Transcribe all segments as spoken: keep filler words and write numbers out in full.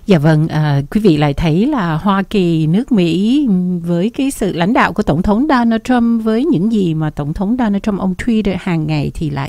Dạ vâng, à, quý vị lại thấy là Hoa Kỳ, nước Mỹ với cái sự lãnh đạo của Tổng thống Donald Trump, với những gì mà Tổng thống Donald Trump ông tweet hàng ngày, thì lại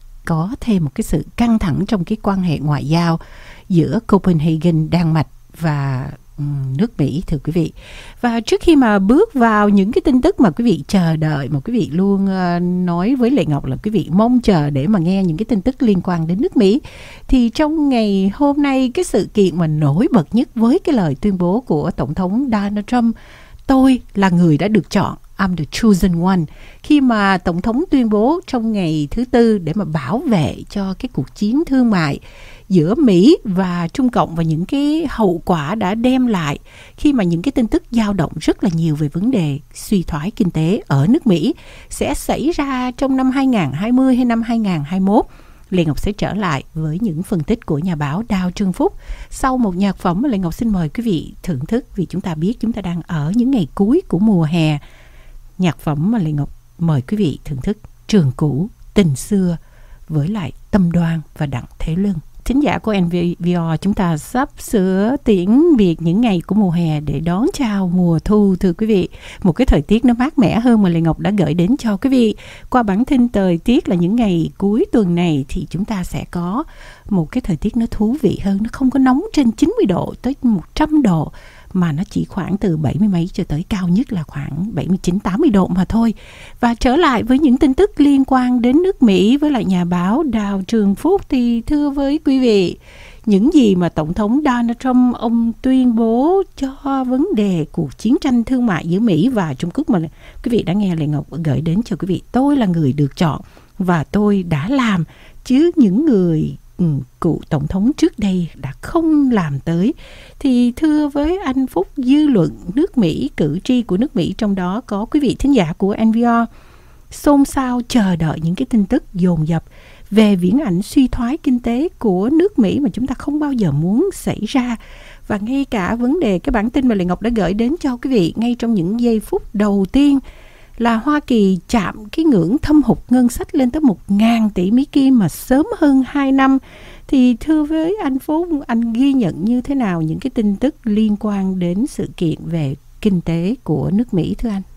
có thêm một cái sự căng thẳng trong cái quan hệ ngoại giao giữa Copenhagen, Đan Mạch và um, nước Mỹ, thưa quý vị. Và trước khi mà bước vào những cái tin tức mà quý vị chờ đợi, mà quý vị luôn uh, nói với Lệ Ngọc là quý vị mong chờ để mà nghe những cái tin tức liên quan đến nước Mỹ, thì trong ngày hôm nay, cái sự kiện mà nổi bật nhất với cái lời tuyên bố của Tổng thống Donald Trump, tôi là người đã được chọn, I'm the chosen one, khi mà Tổng thống tuyên bố trong ngày thứ Tư để mà bảo vệ cho cái cuộc chiến thương mại giữa Mỹ và Trung Cộng và những cái hậu quả đã đem lại khi mà những cái tin tức dao động rất là nhiều về vấn đề suy thoái kinh tế ở nước Mỹ sẽ xảy ra trong năm hai không hai không hay năm hai không hai mốt. Lê Ngọc sẽ trở lại với những phân tích của nhà báo Đào Trương Phúc sau một nhạc phẩm mà Lê Ngọc xin mời quý vị thưởng thức, vì chúng ta biết chúng ta đang ở những ngày cuối của mùa hè. Nhạc phẩm mà Lê Ngọc mời quý vị thưởng thức Trường Cũ, Tình Xưa với lại Tâm Đoan và Đặng Thế Lương. Thính giả của en vê rờ, chúng ta sắp sửa tiễn biệt những ngày của mùa hè để đón chào mùa thu, thưa quý vị. Một cái thời tiết nó mát mẻ hơn mà Lê Ngọc đã gửi đến cho quý vị qua bản tin thời tiết là những ngày cuối tuần này thì chúng ta sẽ có một cái thời tiết nó thú vị hơn, nó không có nóng trên chín mươi độ tới một trăm độ, mà nó chỉ khoảng từ bảy mươi mấy cho tới cao nhất là khoảng bảy mươi chín tám mươi độ mà thôi. Và trở lại với những tin tức liên quan đến nước Mỹ với lại nhà báo Đào Trường Phúc, thì thưa với quý vị, những gì mà Tổng thống Donald Trump ông tuyên bố cho vấn đề cuộc chiến tranh thương mại giữa Mỹ và Trung Quốc mà quý vị đã nghe Lê Ngọc gửi đến cho quý vị, tôi là người được chọn và tôi đã làm, chứ những người Ừ, cựu tổng thống trước đây đã không làm tới. Thì thưa với anh Phúc, dư luận nước Mỹ, cử tri của nước Mỹ, trong đó có quý vị thính giả của en vê rờ, xôn xao chờ đợi những cái tin tức dồn dập về viễn ảnh suy thoái kinh tế của nước Mỹ mà chúng ta không bao giờ muốn xảy ra. Và ngay cả vấn đề cái bản tin mà Lê Ngọc đã gửi đến cho quý vị ngay trong những giây phút đầu tiên là Hoa Kỳ chạm cái ngưỡng thâm hụt ngân sách lên tới một ngàn tỷ Mỹ Kim mà sớm hơn hai năm. Thì thưa với anh Phúc, anh ghi nhận như thế nào những cái tin tức liên quan đến sự kiện về kinh tế của nước Mỹ, thưa anh?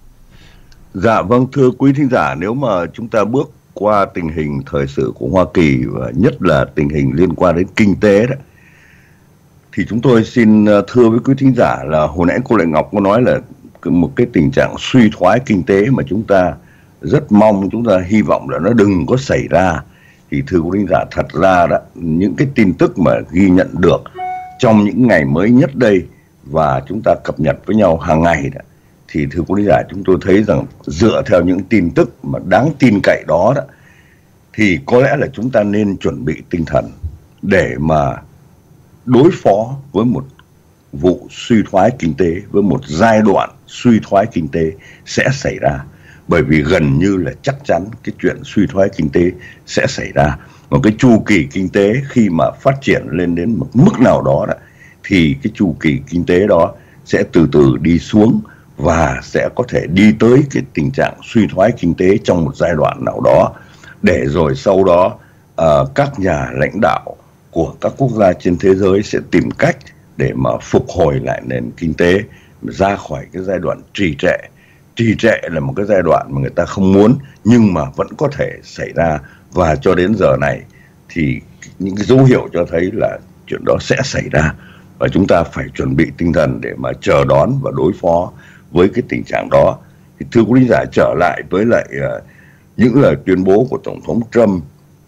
Dạ vâng, thưa quý thính giả, nếu mà chúng ta bước qua tình hình thời sự của Hoa Kỳ và nhất là tình hình liên quan đến kinh tế đó, thì chúng tôi xin thưa với quý thính giả là hồi nãy cô Lệ Ngọc có nói là một cái tình trạng suy thoái kinh tế mà chúng ta rất mong, chúng ta hy vọng là nó đừng có xảy ra. Thì thưa quý thính giả, thật ra đó, những cái tin tức mà ghi nhận được trong những ngày mới nhất đây và chúng ta cập nhật với nhau hàng ngày đó, thì thưa quý thính giả, chúng tôi thấy rằng dựa theo những tin tức mà đáng tin cậy đó, đó thì có lẽ là chúng ta nên chuẩn bị tinh thần để mà đối phó với một vụ suy thoái kinh tế, với một giai đoạn suy thoái kinh tế sẽ xảy ra. Bởi vì gần như là chắc chắn cái chuyện suy thoái kinh tế sẽ xảy ra. Một cái chu kỳ kinh tế khi mà phát triển lên đến một mức nào đó, đó thì cái chu kỳ kinh tế đó sẽ từ từ đi xuống và sẽ có thể đi tới cái tình trạng suy thoái kinh tế trong một giai đoạn nào đó, để rồi sau đó uh, các nhà lãnh đạo của các quốc gia trên thế giới sẽ tìm cách để mà phục hồi lại nền kinh tế ra khỏi cái giai đoạn trì trệ. Trì trệ là một cái giai đoạn mà người ta không muốn nhưng mà vẫn có thể xảy ra, và cho đến giờ này thì những cái dấu hiệu cho thấy là chuyện đó sẽ xảy ra, và chúng ta phải chuẩn bị tinh thần để mà chờ đón và đối phó với cái tình trạng đó. Thì thưa quý giả, trở lại với lại uh, những lời tuyên bố của Tổng thống Trump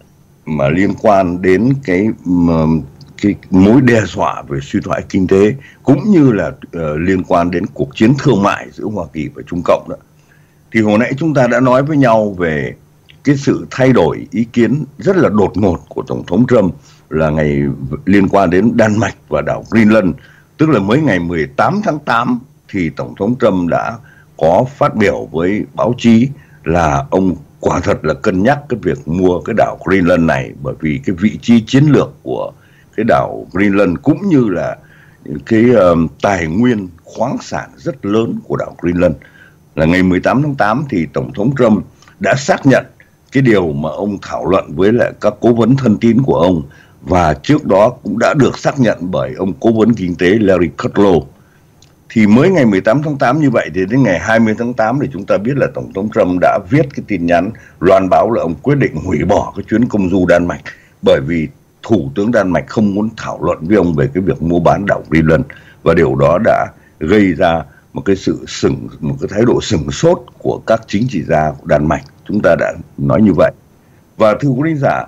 mà liên quan đến cái um, cái mối đe dọa về suy thoái kinh tế cũng như là uh, liên quan đến cuộc chiến thương mại giữa Hoa Kỳ và Trung Cộng đó. Thì hồi nãy chúng ta đã nói với nhau về cái sự thay đổi ý kiến rất là đột ngột của Tổng thống Trump là ngày liên quan đến Đan Mạch và đảo Greenland. Tức là mới ngày mười tám tháng tám thì Tổng thống Trump đã có phát biểu với báo chí là ông quả thật là cân nhắc cái việc mua cái đảo Greenland này, bởi vì cái vị trí chiến lược của cái đảo Greenland cũng như là cái uh, tài nguyên khoáng sản rất lớn của đảo Greenland. Là ngày mười tám tháng tám thì Tổng thống Trump đã xác nhận cái điều mà ông thảo luận với lại các cố vấn thân tín của ông, và trước đó cũng đã được xác nhận bởi ông cố vấn kinh tế Larry Kudlow. Thì mới ngày mười tám tháng tám như vậy thì đến ngày hai mươi tháng tám thì chúng ta biết là Tổng thống Trump đã viết cái tin nhắn loan báo là ông quyết định hủy bỏ cái chuyến công du Đan Mạch, bởi vì Thủ tướng Đan Mạch không muốn thảo luận với ông về cái việc mua bán đảo Greenland, và điều đó đã gây ra một cái sự sừng một cái thái độ sừng sốt của các chính trị gia của Đan Mạch. Chúng ta đã nói như vậy. Và thưa quý thính giả,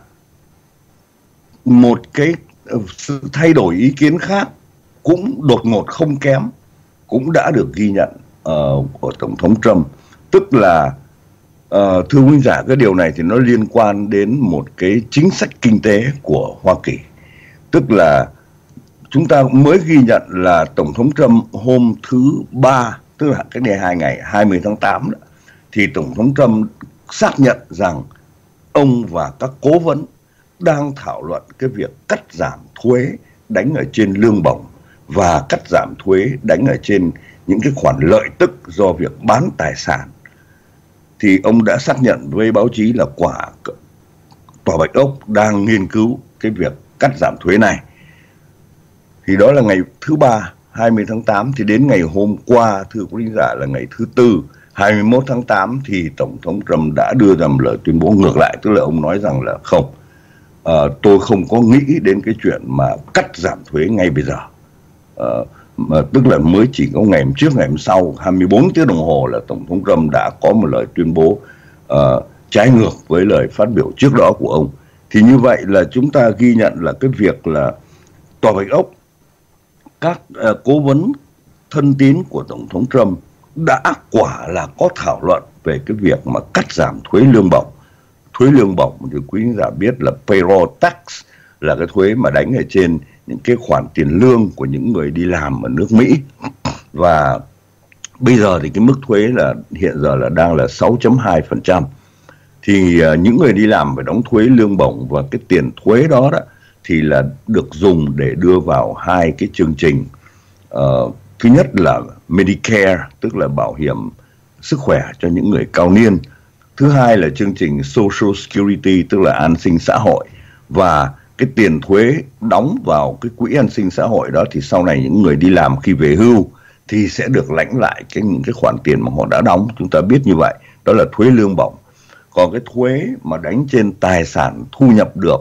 một cái sự thay đổi ý kiến khác cũng đột ngột không kém cũng đã được ghi nhận uh, của Tổng thống Trump. Tức là uh, thưa quý giả, cái điều này thì nó liên quan đến một cái chính sách kinh tế của Hoa Kỳ. Tức là chúng ta mới ghi nhận là Tổng thống Trump hôm thứ ba, tức là cái ngày hai ngày hai mươi tháng tám đó, thì Tổng thống Trump xác nhận rằng ông và các cố vấn đang thảo luận cái việc cắt giảm thuế đánh ở trên lương bổng và cắt giảm thuế đánh ở trên những cái khoản lợi tức do việc bán tài sản. Thì ông đã xác nhận với báo chí là quả Tòa Bạch Ốc đang nghiên cứu cái việc cắt giảm thuế này. Thì đó là ngày thứ ba hai mươi tháng tám. Thì đến ngày hôm qua, thưa quý vị giả, là ngày thứ tư hai mươi mốt tháng tám, thì Tổng thống Trump đã đưa ra một lời tuyên bố ngược lại. Tức là ông nói rằng là không, à, tôi không có nghĩ đến cái chuyện mà cắt giảm thuế ngay bây giờ. À, mà tức là mới chỉ có ngày hôm trước, ngày hôm sau, hai mươi bốn tiếng đồng hồ là Tổng thống Trump đã có một lời tuyên bố uh, trái ngược với lời phát biểu trước đó của ông. Thì như vậy là chúng ta ghi nhận là cái việc là Tòa Bạch Ốc, các uh, cố vấn thân tín của Tổng thống Trump đã quả là có thảo luận về cái việc mà cắt giảm thuế lương bổng. Thuế lương bổng thì quý giả biết là payroll tax, là cái thuế mà đánh ở trên những cái khoản tiền lương của những người đi làm ở nước Mỹ. Và bây giờ thì cái mức thuế là hiện giờ là đang là sáu phẩy hai phần trăm. Thì uh, những người đi làm phải đóng thuế lương bổng, và cái tiền thuế đó đó thì là được dùng để đưa vào hai cái chương trình. Uh, thứ nhất là Medicare, tức là bảo hiểm sức khỏe cho những người cao niên. Thứ hai là chương trình Social Security, tức là an sinh xã hội. Và cái tiền thuế đóng vào cái quỹ an sinh xã hội đó thì sau này những người đi làm khi về hưu thì sẽ được lãnh lại cái những cái khoản tiền mà họ đã đóng. Chúng ta biết như vậy, đó là thuế lương bổng. Còn cái thuế mà đánh trên tài sản thu nhập được,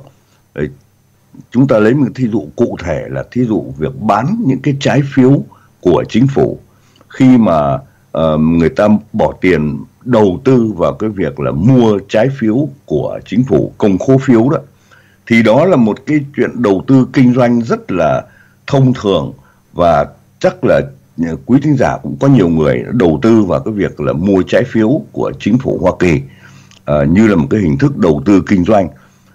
chúng ta lấy một thí dụ cụ thể là thí dụ việc bán những cái trái phiếu của chính phủ. Khi mà uh, người ta bỏ tiền đầu tư vào cái việc là mua trái phiếu của chính phủ, công khố phiếu đó, thì đó là một cái chuyện đầu tư kinh doanh rất là thông thường. Và chắc là quý thính giả cũng có nhiều người đầu tư vào cái việc là mua trái phiếu của chính phủ Hoa Kỳ uh, như là một cái hình thức đầu tư kinh doanh.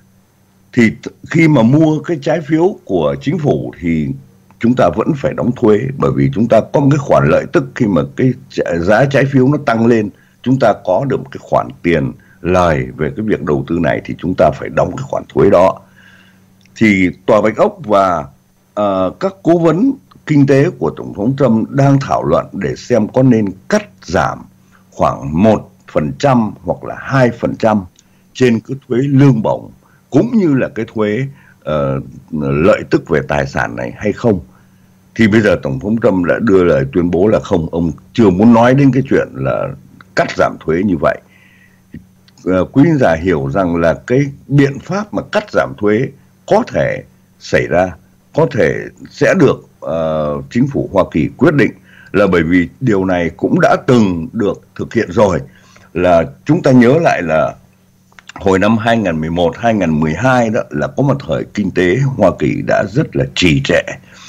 Thì khi mà mua cái trái phiếu của chính phủ thì chúng ta vẫn phải đóng thuế, bởi vì chúng ta có một cái khoản lợi tức. Khi mà cái giá trái phiếu nó tăng lên, chúng ta có được một cái khoản tiền lời về cái việc đầu tư này, thì chúng ta phải đóng cái khoản thuế đó. Thì Tòa Bạch Ốc và uh, các cố vấn kinh tế của Tổng thống Trump đang thảo luận để xem có nên cắt giảm khoảng một phần trăm hoặc là hai phần trăm trên cái thuế lương bổng, cũng như là cái thuế uh, lợi tức về tài sản này hay không. Thì bây giờ Tổng thống Trump đã đưa lời tuyên bố là không, ông chưa muốn nói đến cái chuyện là cắt giảm thuế như vậy. Uh, quý giả hiểu rằng là cái biện pháp mà cắt giảm thuế có thể xảy ra, có thể sẽ được uh, chính phủ Hoa Kỳ quyết định, là bởi vì điều này cũng đã từng được thực hiện rồi. Là chúng ta nhớ lại là hồi năm hai nghìn không trăm mười một hai nghìn không trăm mười hai đó, là có một thời kinh tế Hoa Kỳ đã rất là trì trệ.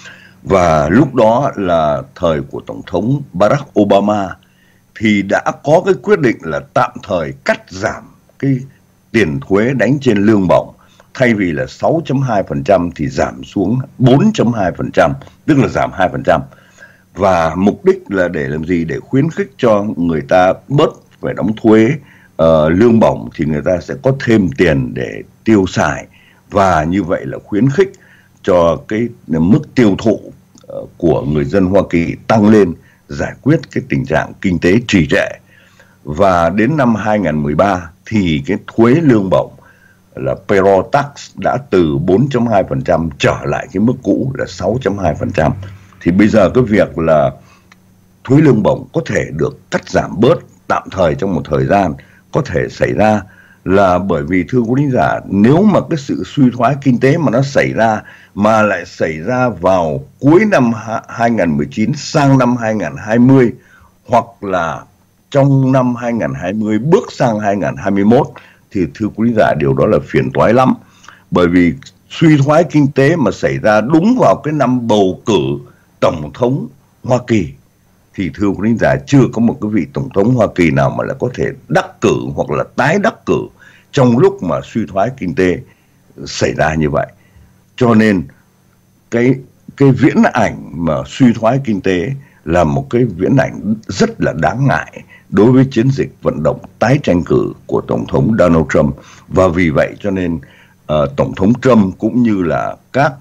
Và lúc đó là thời của Tổng thống Barack Obama, thì đã có cái quyết định là tạm thời cắt giảm cái tiền thuế đánh trên lương bổng. Thay vì là sáu phẩy hai phần trăm thì giảm xuống bốn phẩy hai phần trăm, tức là giảm hai phần trăm. Và mục đích là để làm gì? Để khuyến khích cho người ta bớt phải đóng thuế uh, lương bổng, thì người ta sẽ có thêm tiền để tiêu xài. Và như vậy là khuyến khích cho cái mức tiêu thụ uh, của người dân Hoa Kỳ tăng lên, giải quyết cái tình trạng kinh tế trì trệ. Và đến năm hai nghìn không trăm mười ba thì cái thuế lương bổng là payroll tax đã từ bốn phẩy hai phần trăm trở lại cái mức cũ là sáu phẩy hai phần trăm. Thì bây giờ cái việc là thuế lương bổng có thể được cắt giảm bớt tạm thời trong một thời gian có thể xảy ra là bởi vì, thưa quý thính giả, nếu mà cái sự suy thoái kinh tế mà nó xảy ra mà lại xảy ra vào cuối năm hai nghìn không trăm mười chín sang năm hai nghìn không trăm hai mươi, hoặc là trong năm hai nghìn không trăm hai mươi bước sang hai nghìn không trăm hai mươi mốt, thì thưa quý thính giả, điều đó là phiền toái lắm. Bởi vì suy thoái kinh tế mà xảy ra đúng vào cái năm bầu cử tổng thống Hoa Kỳ thì thưa quý thính giả, chưa có một cái vị tổng thống Hoa Kỳ nào mà lại có thể đắc cử hoặc là tái đắc cử trong lúc mà suy thoái kinh tế xảy ra như vậy. Cho nên cái cái viễn ảnh mà suy thoái kinh tế là một cái viễn ảnh rất là đáng ngại đối với chiến dịch vận động tái tranh cử của Tổng thống Donald Trump. Và vì vậy cho nên uh, Tổng thống Trump cũng như là các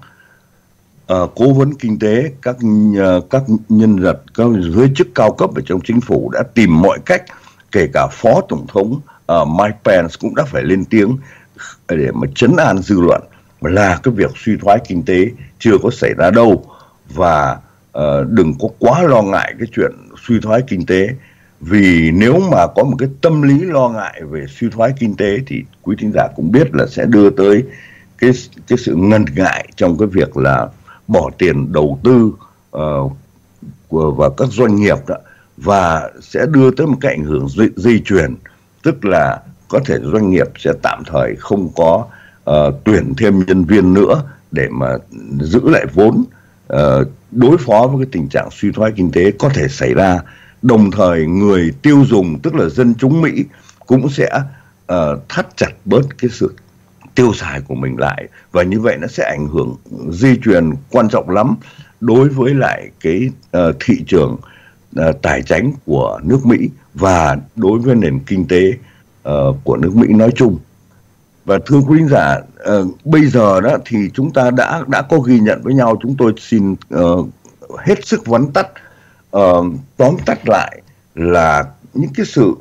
uh, cố vấn kinh tế, các uh, các nhân vật, các giới chức cao cấp ở trong chính phủ đã tìm mọi cách, kể cả Phó Tổng thống uh, Mike Pence cũng đã phải lên tiếng để mà trấn an dư luận là cái việc suy thoái kinh tế chưa có xảy ra đâu, và uh, đừng có quá lo ngại cái chuyện suy thoái kinh tế. Vì nếu mà có một cái tâm lý lo ngại về suy thoái kinh tế thì quý thính giả cũng biết là sẽ đưa tới cái, cái sự ngần ngại trong cái việc là bỏ tiền đầu tư uh, vào các doanh nghiệp đó, và sẽ đưa tới một cái ảnh hưởng dây, dây chuyền, tức là có thể doanh nghiệp sẽ tạm thời không có uh, tuyển thêm nhân viên nữa để mà giữ lại vốn uh, đối phó với cái tình trạng suy thoái kinh tế có thể xảy ra. Đồng thời người tiêu dùng, tức là dân chúng Mỹ, cũng sẽ uh, thắt chặt bớt cái sự tiêu xài của mình lại, và như vậy nó sẽ ảnh hưởng dây chuyền quan trọng lắm đối với lại cái uh, thị trường uh, tài chính của nước Mỹ và đối với nền kinh tế uh, của nước Mỹ nói chung. Và thưa quý khán giả, uh, bây giờ đó thì chúng ta đã đã có ghi nhận với nhau. Chúng tôi xin uh, hết sức vắn tắt, uh, tóm tắt lại là những cái sự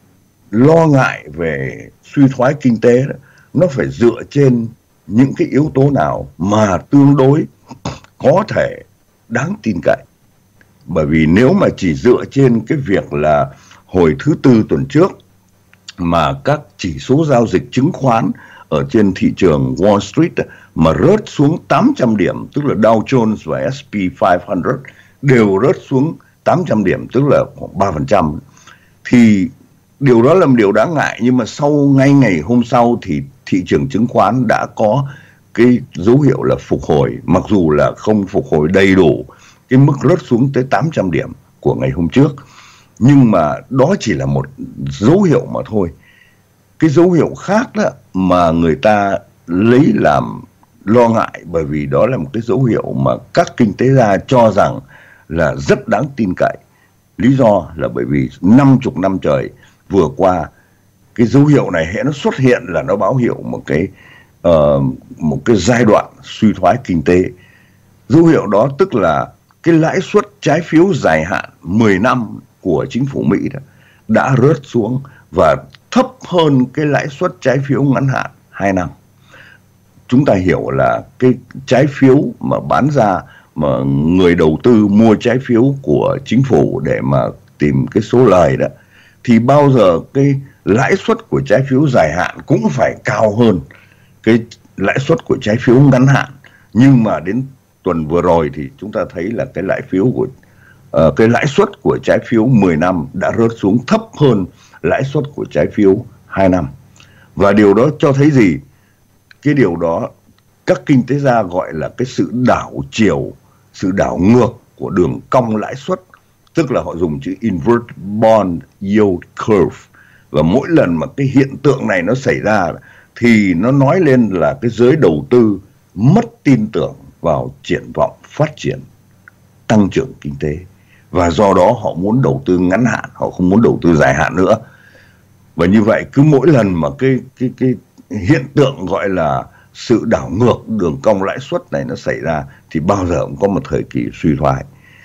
lo ngại về suy thoái kinh tế đó, nó phải dựa trên những cái yếu tố nào mà tương đối có thể đáng tin cậy. Bởi vì nếu mà chỉ dựa trên cái việc là hồi thứ Tư tuần trước mà các chỉ số giao dịch chứng khoán ở trên thị trường Wall Street mà rớt xuống tám trăm điểm, tức là Dow Jones và ét pê năm trăm đều rớt xuống tám trăm điểm, tức là khoảng ba phần trăm, thì điều đó là một điều đáng ngại. Nhưng mà sau ngay ngày hôm sau thì thị trường chứng khoán đã có cái dấu hiệu là phục hồi, mặc dù là không phục hồi đầy đủ cái mức rớt xuống tới tám trăm điểm của ngày hôm trước. Nhưng mà đó chỉ là một dấu hiệu mà thôi. Cái dấu hiệu khác đó mà người ta lấy làm lo ngại, bởi vì đó là một cái dấu hiệu mà các kinh tế gia cho rằng là rất đáng tin cậy. Lý do là bởi vì năm chục năm trời vừa qua, cái dấu hiệu này hễ nó xuất hiện là nó báo hiệu một cái uh, một cái giai đoạn suy thoái kinh tế. Dấu hiệu đó tức là cái lãi suất trái phiếu dài hạn mười năm của chính phủ Mỹ đã, đã rớt xuống và thấp hơn cái lãi suất trái phiếu ngắn hạn hai năm. Chúng ta hiểu là cái trái phiếu mà bán ra, mà người đầu tư mua trái phiếu của chính phủ để mà tìm cái số lời đó, thì bao giờ cái lãi suất của trái phiếu dài hạn cũng phải cao hơn cái lãi suất của trái phiếu ngắn hạn. Nhưng mà đến tuần vừa rồi thì chúng ta thấy là cái lãi phiếu của uh, cái lãi suất của trái phiếu mười năm đã rớt xuống thấp hơn lãi suất của trái phiếu hai năm. Và điều đó cho thấy gì? Cái điều đó các kinh tế gia gọi là cái sự đảo chiều, sự đảo ngược của đường cong lãi suất, tức là họ dùng chữ invert bond yield curve. Và mỗi lần mà cái hiện tượng này nó xảy ra thì nó nói lên là cái giới đầu tư mất tin tưởng vào triển vọng phát triển tăng trưởng kinh tế, và do đó họ muốn đầu tư ngắn hạn, họ không muốn đầu tư dài hạn nữa. Và như vậy cứ mỗi lần mà cái cái cái hiện tượng gọi là sự đảo ngược đường cong lãi suất này nó xảy ra thì bao giờ cũng có một thời kỳ suy thoái.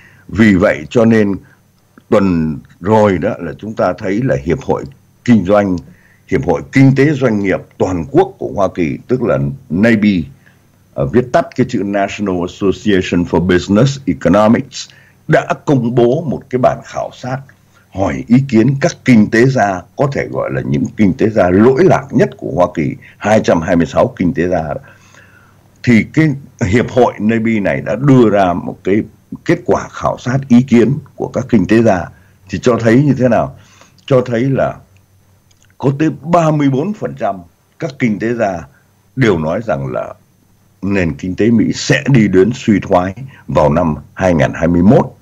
Vì vậy cho nên tuần rồi đó là chúng ta thấy là Hiệp hội Kinh doanh Hiệp hội Kinh tế Doanh nghiệp Toàn quốc của Hoa Kỳ, tức là N A B E, uh, viết tắt cái chữ National Association for Business Economics, đã công bố một cái bản khảo sát hỏi ý kiến các kinh tế gia, có thể gọi là những kinh tế gia lỗi lạc nhất của Hoa Kỳ, hai trăm hai mươi sáu kinh tế gia. Thì cái hiệp hội N A B E này đã đưa ra một cái kết quả khảo sát ý kiến của các kinh tế gia, thì cho thấy như thế nào? Cho thấy là có tới ba mươi bốn phần trăm các kinh tế gia đều nói rằng là nền kinh tế Mỹ sẽ đi đến suy thoái vào năm hai nghìn không trăm hai mươi mốt.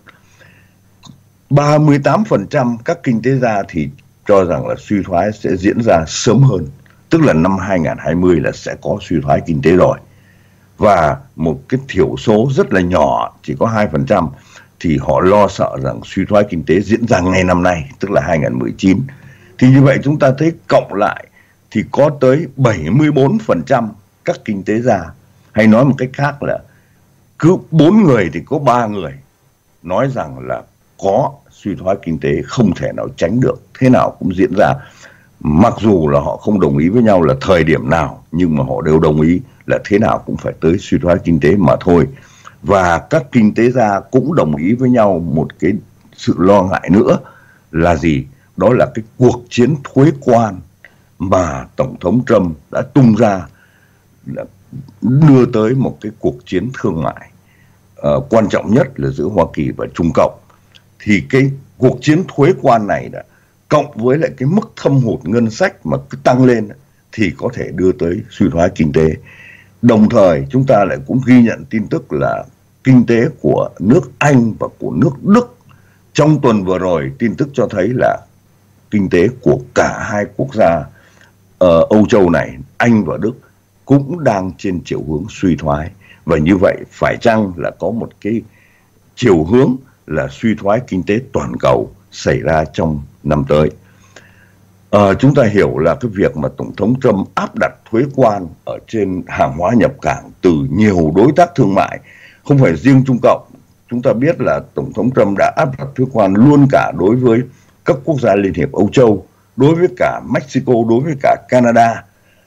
ba mươi tám phần trăm các kinh tế gia thì cho rằng là suy thoái sẽ diễn ra sớm hơn, tức là năm hai nghìn không trăm hai mươi là sẽ có suy thoái kinh tế rồi. Và một cái thiểu số rất là nhỏ, chỉ có hai phần trăm, thì họ lo sợ rằng suy thoái kinh tế diễn ra ngay năm nay, tức là hai nghìn không trăm mười chín. Thì như vậy chúng ta thấy cộng lại thì có tới bảy mươi bốn phần trăm các kinh tế gia, hay nói một cách khác là cứ bốn người thì có ba người nói rằng là có suy thoái kinh tế không thể nào tránh được, thế nào cũng diễn ra. Mặc dù là họ không đồng ý với nhau là thời điểm nào, nhưng mà họ đều đồng ý là thế nào cũng phải tới suy thoái kinh tế mà thôi. Và các kinh tế gia cũng đồng ý với nhau một cái sự lo ngại nữa là gì? Đó là cái cuộc chiến thuế quan mà Tổng thống Trump đã tung ra, đã đưa tới một cái cuộc chiến thương mại uh, quan trọng nhất là giữa Hoa Kỳ và Trung Cộng. Thì cái cuộc chiến thuế quan này đã cộng với lại cái mức thâm hụt ngân sách mà cứ tăng lên thì có thể đưa tới suy thoái kinh tế. Đồng thời chúng ta lại cũng ghi nhận tin tức là kinh tế của nước Anh và của nước Đức trong tuần vừa rồi, tin tức cho thấy là kinh tế của cả hai quốc gia ở Âu Châu này, Anh và Đức, cũng đang trên chiều hướng suy thoái. Và như vậy phải chăng là có một cái chiều hướng là suy thoái kinh tế toàn cầu xảy ra trong năm tới? À, chúng ta hiểu là cái việc mà Tổng thống Trump áp đặt thuế quan ở trên hàng hóa nhập cảng từ nhiều đối tác thương mại, không phải riêng Trung Cộng. Chúng ta biết là Tổng thống Trump đã áp đặt thuế quan luôn cả đối với các quốc gia Liên hiệp Âu Châu, đối với cả Mexico, đối với cả Canada.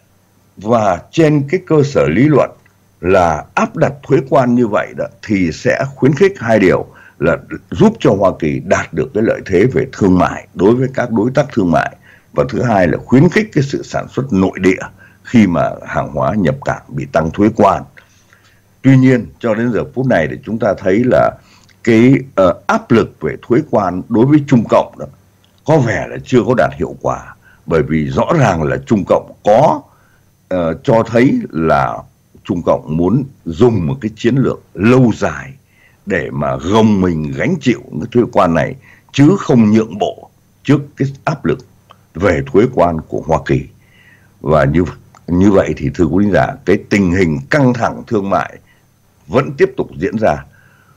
Và trên cái cơ sở lý luận là áp đặt thuế quan như vậy đó, thì sẽ khuyến khích hai điều là giúp cho Hoa Kỳ đạt được cái lợi thế về thương mại đối với các đối tác thương mại, và thứ hai là khuyến khích cái sự sản xuất nội địa khi mà hàng hóa nhập cảng bị tăng thuế quan. Tuy nhiên cho đến giờ phút này thì chúng ta thấy là cái uh, áp lực về thuế quan đối với Trung Cộng đó có vẻ là chưa có đạt hiệu quả, bởi vì rõ ràng là Trung Cộng có uh, cho thấy là Trung Cộng muốn dùng một cái chiến lược lâu dài để mà gồng mình gánh chịu cái thuế quan này, chứ không nhượng bộ trước cái áp lực về thuế quan của Hoa Kỳ. Và như như vậy thì thưa quý giả, cái tình hình căng thẳng thương mại vẫn tiếp tục diễn ra.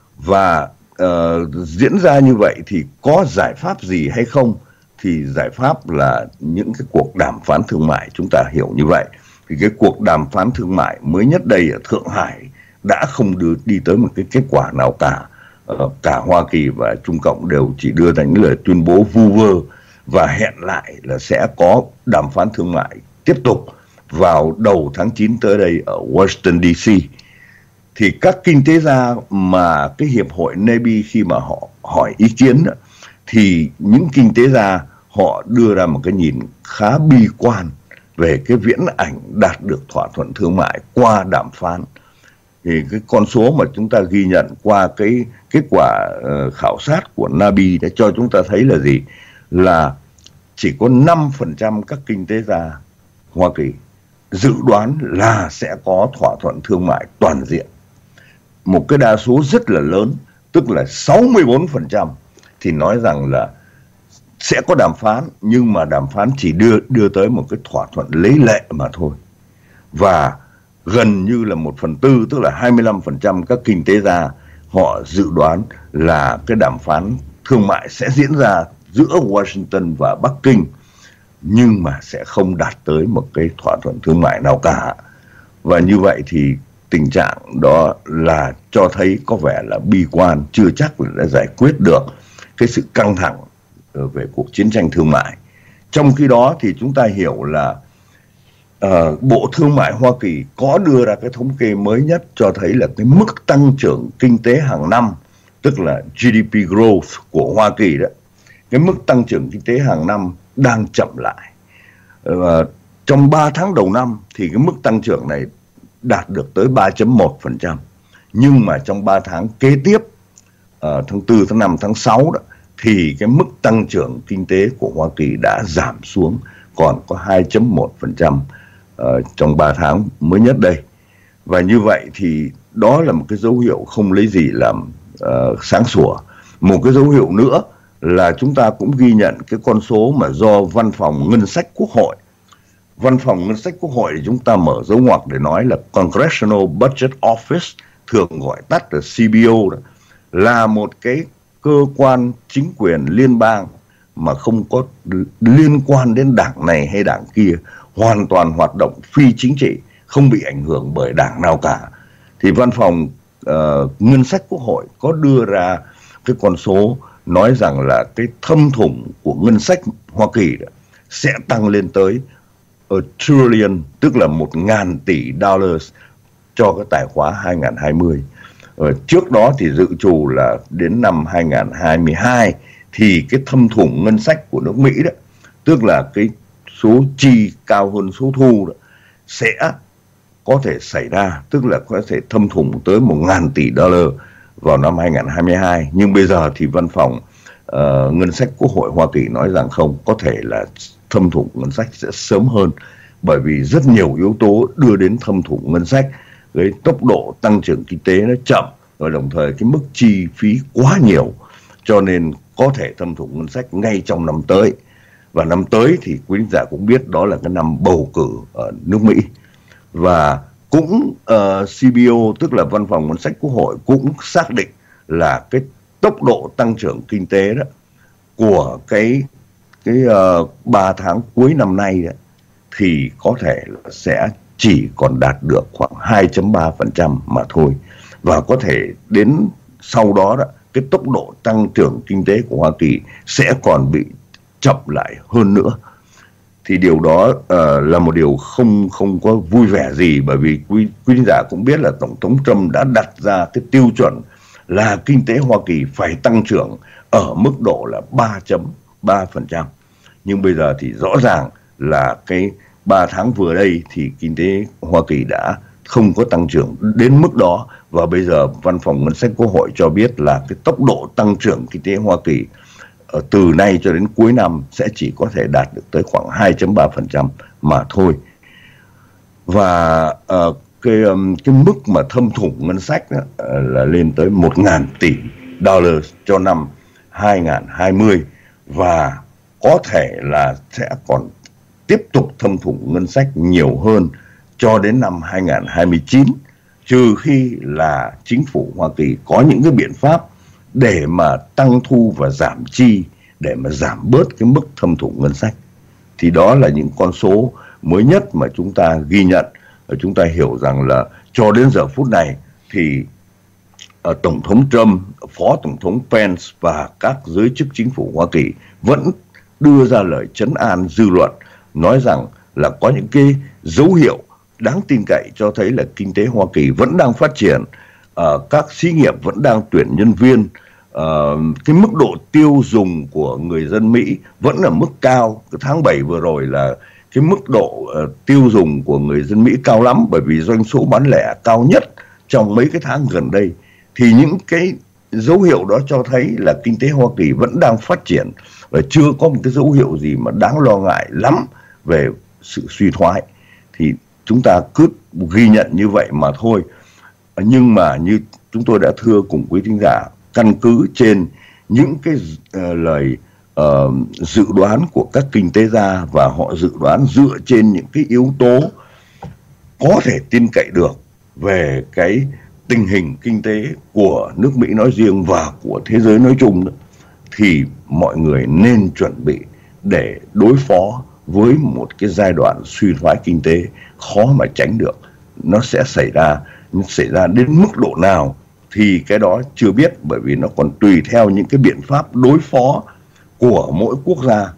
Và uh, diễn ra như vậy thì có giải pháp gì hay không? Thì giải pháp là những cái cuộc đàm phán thương mại, chúng ta hiểu như vậy. Thì cái cuộc đàm phán thương mại mới nhất đây ở Thượng Hải đã không đưa đi tới một cái kết quả nào cả. Uh, cả Hoa Kỳ và Trung Cộng đều chỉ đưa ra những lời tuyên bố vu vơ và hẹn lại là sẽ có đàm phán thương mại tiếp tục vào đầu tháng chín tới đây ở Washington D C. Thì các kinh tế gia mà cái hiệp hội N A B E khi mà họ hỏi ý kiến đó, thì những kinh tế gia họ đưa ra một cái nhìn khá bi quan về cái viễn ảnh đạt được thỏa thuận thương mại qua đàm phán. Thì cái con số mà chúng ta ghi nhận qua cái kết quả uh, khảo sát của N A B E đã cho chúng ta thấy là gì? Là chỉ có năm phần trăm các kinh tế gia Hoa Kỳ dự đoán là sẽ có thỏa thuận thương mại toàn diện. Một cái đa số rất là lớn, tức là sáu mươi bốn phần trăm thì nói rằng là sẽ có đàm phán, nhưng mà đàm phán chỉ đưa đưa tới một cái thỏa thuận lấy lệ mà thôi. Và gần như là một phần tư, tức là hai mươi lăm phần trăm các kinh tế gia họ dự đoán là cái đàm phán thương mại sẽ diễn ra giữa Washington và Bắc Kinh, nhưng mà sẽ không đạt tới một cái thỏa thuận thương mại nào cả. Và như vậy thì tình trạng đó là cho thấy có vẻ là bi quan, chưa chắc là đã giải quyết được cái sự căng thẳng về cuộc chiến tranh thương mại. Trong khi đó thì chúng ta hiểu là uh, Bộ Thương mại Hoa Kỳ có đưa ra cái thống kê mới nhất cho thấy là cái mức tăng trưởng kinh tế hàng năm, tức là giê đê pê growth của Hoa Kỳ đó, cái mức tăng trưởng kinh tế hàng năm đang chậm lại. Uh, trong ba tháng đầu năm thì cái mức tăng trưởng này đạt được tới ba phẩy một phần trăm. Nhưng mà trong ba tháng kế tiếp, uh, tháng tư, tháng năm, tháng sáu đó, thì cái mức tăng trưởng kinh tế của Hoa Kỳ đã giảm xuống còn có hai phẩy một phần trăm uh, trong ba tháng mới nhất đây. Và như vậy thì đó là một cái dấu hiệu không lấy gì làm uh, sáng sủa. Một cái dấu hiệu nữa là chúng ta cũng ghi nhận cái con số mà do Văn phòng Ngân sách Quốc hội. Văn phòng Ngân sách Quốc hội thì chúng ta mở dấu ngoặc để nói là Congressional Budget Office, thường gọi tắt là xê bê ô đó, là một cái cơ quan chính quyền liên bang mà không có liên quan đến đảng này hay đảng kia, hoàn toàn hoạt động phi chính trị, không bị ảnh hưởng bởi đảng nào cả. Thì Văn phòng uh, Ngân sách Quốc hội có đưa ra cái con số nói rằng là cái thâm thủng của ngân sách Hoa Kỳ đó sẽ tăng lên tới a trillion, tức là một ngàn tỷ dollars cho cái tài khóa hai nghìn không trăm hai mươi. Ờ, trước đó thì dự trù là đến năm hai nghìn không trăm hai mươi hai thì cái thâm thủng ngân sách của nước Mỹ đó, tức là cái số chi cao hơn số thu đó, sẽ có thể xảy ra, tức là có thể thâm thủng tới một ngàn tỷ dollar vào năm hai nghìn không trăm hai mươi hai. Nhưng bây giờ thì Văn phòng uh, Ngân sách Quốc hội Hoa Kỳ nói rằng không, có thể là thâm thủng ngân sách sẽ sớm hơn, bởi vì rất nhiều yếu tố đưa đến thâm thủng ngân sách. Cái tốc độ tăng trưởng kinh tế nó chậm, rồi đồng thời cái mức chi phí quá nhiều, cho nên có thể thâm thủng ngân sách ngay trong năm tới. Và năm tới thì quý giả cũng biết đó là cái năm bầu cử ở nước Mỹ. Và cũng uh, xê bê ô, tức là Văn phòng Ngân sách Quốc hội, cũng xác định là cái tốc độ tăng trưởng kinh tế đó của cái cái uh, ba tháng cuối năm nay đó, thì có thể là sẽ chỉ còn đạt được khoảng hai phẩy ba phần trăm mà thôi. Và có thể đến sau đó, đó cái tốc độ tăng trưởng kinh tế của Hoa Kỳ sẽ còn bị chậm lại hơn nữa. Thì điều đó uh, là một điều không không có vui vẻ gì, bởi vì quý quý giả cũng biết là Tổng thống Trump đã đặt ra cái tiêu chuẩn là kinh tế Hoa Kỳ phải tăng trưởng ở mức độ là ba phẩy ba phần trăm. Nhưng bây giờ thì rõ ràng là cái ba tháng vừa đây thì kinh tế Hoa Kỳ đã không có tăng trưởng đến mức đó. Và bây giờ Văn phòng Ngân sách Quốc hội cho biết là cái tốc độ tăng trưởng kinh tế Hoa Kỳ từ nay cho đến cuối năm sẽ chỉ có thể đạt được tới khoảng hai phẩy ba phần trăm mà thôi. Và uh, cái, um, cái mức mà thâm thủng ngân sách đó, uh, là lên tới một ngàn tỷ dollar cho năm hai nghìn không trăm hai mươi, và có thể là sẽ còn tiếp tục thâm thủng ngân sách nhiều hơn cho đến năm hai nghìn không trăm hai mươi chín, trừ khi là chính phủ Hoa Kỳ có những cái biện pháp để mà tăng thu và giảm chi, để mà giảm bớt cái mức thâm thủng ngân sách. Thì đó là những con số mới nhất mà chúng ta ghi nhận. Chúng ta hiểu rằng là cho đến giờ phút này thì uh, Tổng thống Trump, Phó Tổng thống Pence và các giới chức chính phủ Hoa Kỳ vẫn đưa ra lời trấn an dư luận, nói rằng là có những cái dấu hiệu đáng tin cậy cho thấy là kinh tế Hoa Kỳ vẫn đang phát triển, uh, các xí nghiệp vẫn đang tuyển nhân viên, uh, cái mức độ tiêu dùng của người dân Mỹ vẫn ở mức cao. Cái tháng bảy vừa rồi là cái mức độ uh, tiêu dùng của người dân Mỹ cao lắm, bởi vì doanh số bán lẻ cao nhất trong mấy cái tháng gần đây. Thì những cái dấu hiệu đó cho thấy là kinh tế Hoa Kỳ vẫn đang phát triển và chưa có một cái dấu hiệu gì mà đáng lo ngại lắm về sự suy thoái. Thì chúng ta cứ ghi nhận như vậy mà thôi. Nhưng mà như chúng tôi đã thưa cùng quý thính giả, căn cứ trên những cái uh, lời uh, dự đoán của các kinh tế gia, và họ dự đoán dựa trên những cái yếu tố có thể tin cậy được về cái tình hình kinh tế của nước Mỹ nói riêng và của thế giới nói chung đó, thì mọi người nên chuẩn bị để đối phó với một cái giai đoạn suy thoái kinh tế khó mà tránh được. Nó sẽ xảy ra, nó xảy ra đến mức độ nào thì cái đó chưa biết, bởi vì nó còn tùy theo những cái biện pháp đối phó của mỗi quốc gia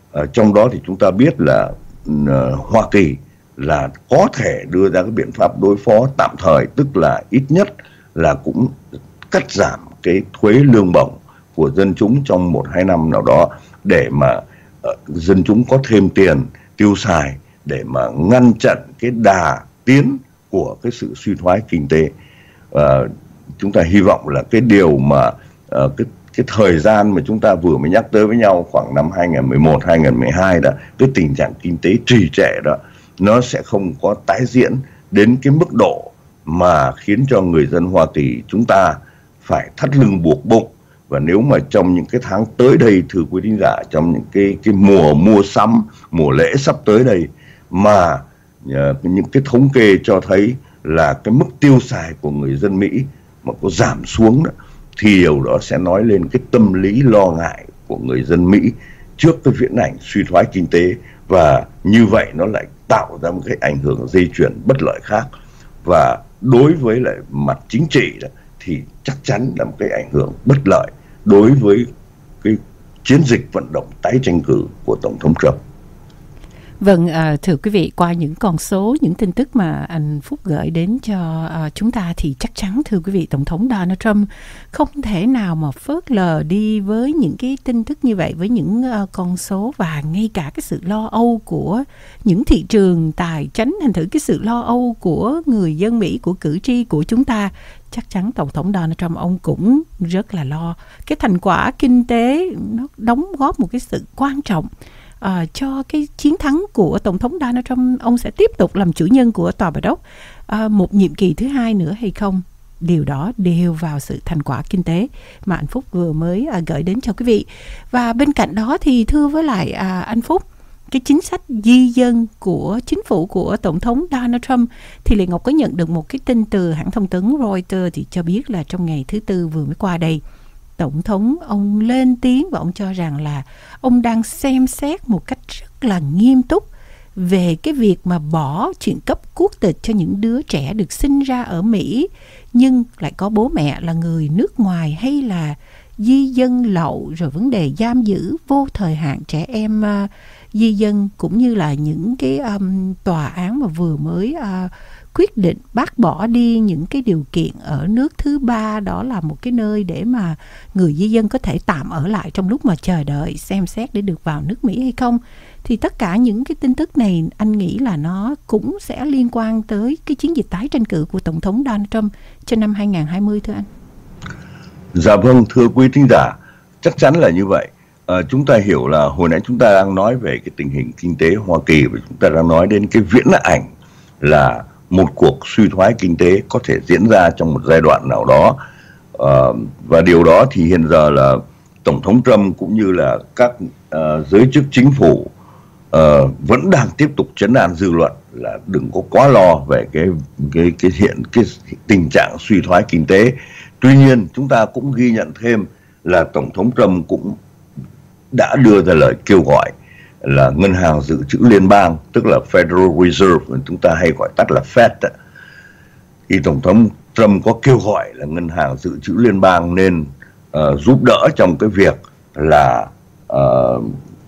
Uh, trong đó thì chúng ta biết là uh, Hoa Kỳ là có thể đưa ra cái biện pháp đối phó tạm thời, tức là ít nhất là cũng cắt giảm cái thuế lương bổng của dân chúng trong một hai năm nào đó, để mà uh, dân chúng có thêm tiền tiêu xài, để mà ngăn chặn cái đà tiến của cái sự suy thoái kinh tế. Uh, chúng ta hy vọng là cái điều mà uh, cái cái thời gian mà chúng ta vừa mới nhắc tới với nhau khoảng năm hai nghìn mười một, hai nghìn mười hai đó, cái tình trạng kinh tế trì trệ đó, nó sẽ không có tái diễn đến cái mức độ mà khiến cho người dân Hoa Kỳ chúng ta phải thắt lưng buộc bụng. Và nếu mà trong những cái tháng tới đây, thưa quý thính giả, trong những cái cái mùa mua sắm, mùa lễ sắp tới đây, mà uh, những cái thống kê cho thấy là cái mức tiêu xài của người dân Mỹ mà có giảm xuống đó, thì điều đó sẽ nói lên cái tâm lý lo ngại của người dân Mỹ trước cái viễn ảnh suy thoái kinh tế, và như vậy nó lại tạo ra một cái ảnh hưởng dây chuyền bất lợi khác. Và đối với lại mặt chính trị đó, thì chắc chắn là một cái ảnh hưởng bất lợi đối với cái chiến dịch vận động tái tranh cử của Tổng thống Trump. Vâng, à, thưa quý vị, qua những con số, những tin tức mà anh Phúc gửi đến cho à, chúng ta thì chắc chắn, thưa quý vị, Tổng thống Donald Trump không thể nào mà phớt lờ đi với những cái tin tức như vậy, với những à, con số và ngay cả cái sự lo âu của những thị trường tài chánh, thành thử cái sự lo âu của người dân Mỹ, của cử tri của chúng ta. Chắc chắn Tổng thống Donald Trump ông cũng rất là lo. Cái thành quả kinh tế nó đóng góp một cái sự quan trọng À, cho cái chiến thắng của Tổng thống Donald Trump. Ông sẽ tiếp tục làm chủ nhân của Tòa Bạch Ốc à, một nhiệm kỳ thứ hai nữa hay không, điều đó đều vào sự thành quả kinh tế mà anh Phúc vừa mới à, gửi đến cho quý vị. Và bên cạnh đó thì thưa với lại à, anh Phúc, cái chính sách di dân của chính phủ của Tổng thống Donald Trump, thì Lệ Ngọc có nhận được một cái tin từ hãng thông tấn Reuters thì cho biết là trong ngày thứ Tư vừa mới qua đây, Tổng thống ông lên tiếng và ông cho rằng là ông đang xem xét một cách rất là nghiêm túc về cái việc mà bỏ chuyện cấp quốc tịch cho những đứa trẻ được sinh ra ở Mỹ nhưng lại có bố mẹ là người nước ngoài, hay là di dân lậu, rồi vấn đề giam giữ vô thời hạn trẻ em uh, di dân, cũng như là những cái um, tòa án mà vừa mới uh, quyết định bác bỏ đi những cái điều kiện ở nước thứ ba, đó là một cái nơi để mà người di dân có thể tạm ở lại trong lúc mà chờ đợi xem xét để được vào nước Mỹ hay không. Thì tất cả những cái tin tức này anh nghĩ là nó cũng sẽ liên quan tới cái chiến dịch tái tranh cử của Tổng thống Donald Trump cho năm hai nghìn hai mươi, thưa anh. Dạ vâng, thưa quý thính giả, chắc chắn là như vậy. À, chúng ta hiểu là hồi nãy chúng ta đang nói về cái tình hình kinh tế Hoa Kỳ, và chúng ta đang nói đến cái viễn ảnh là một cuộc suy thoái kinh tế có thể diễn ra trong một giai đoạn nào đó. À, và điều đó thì hiện giờ là Tổng thống Trump cũng như là các uh, giới chức chính phủ uh, vẫn đang tiếp tục trấn an dư luận là đừng có quá lo về cái cái cái hiện cái tình trạng suy thoái kinh tế. Tuy nhiên chúng ta cũng ghi nhận thêm là Tổng thống Trump cũng đã đưa ra lời kêu gọi là ngân hàng dự trữ liên bang, tức là Federal Reserve, chúng ta hay gọi tắt là Fed. Thì Tổng thống Trump có kêu gọi là ngân hàng dự trữ liên bang nên uh, giúp đỡ trong cái việc là uh,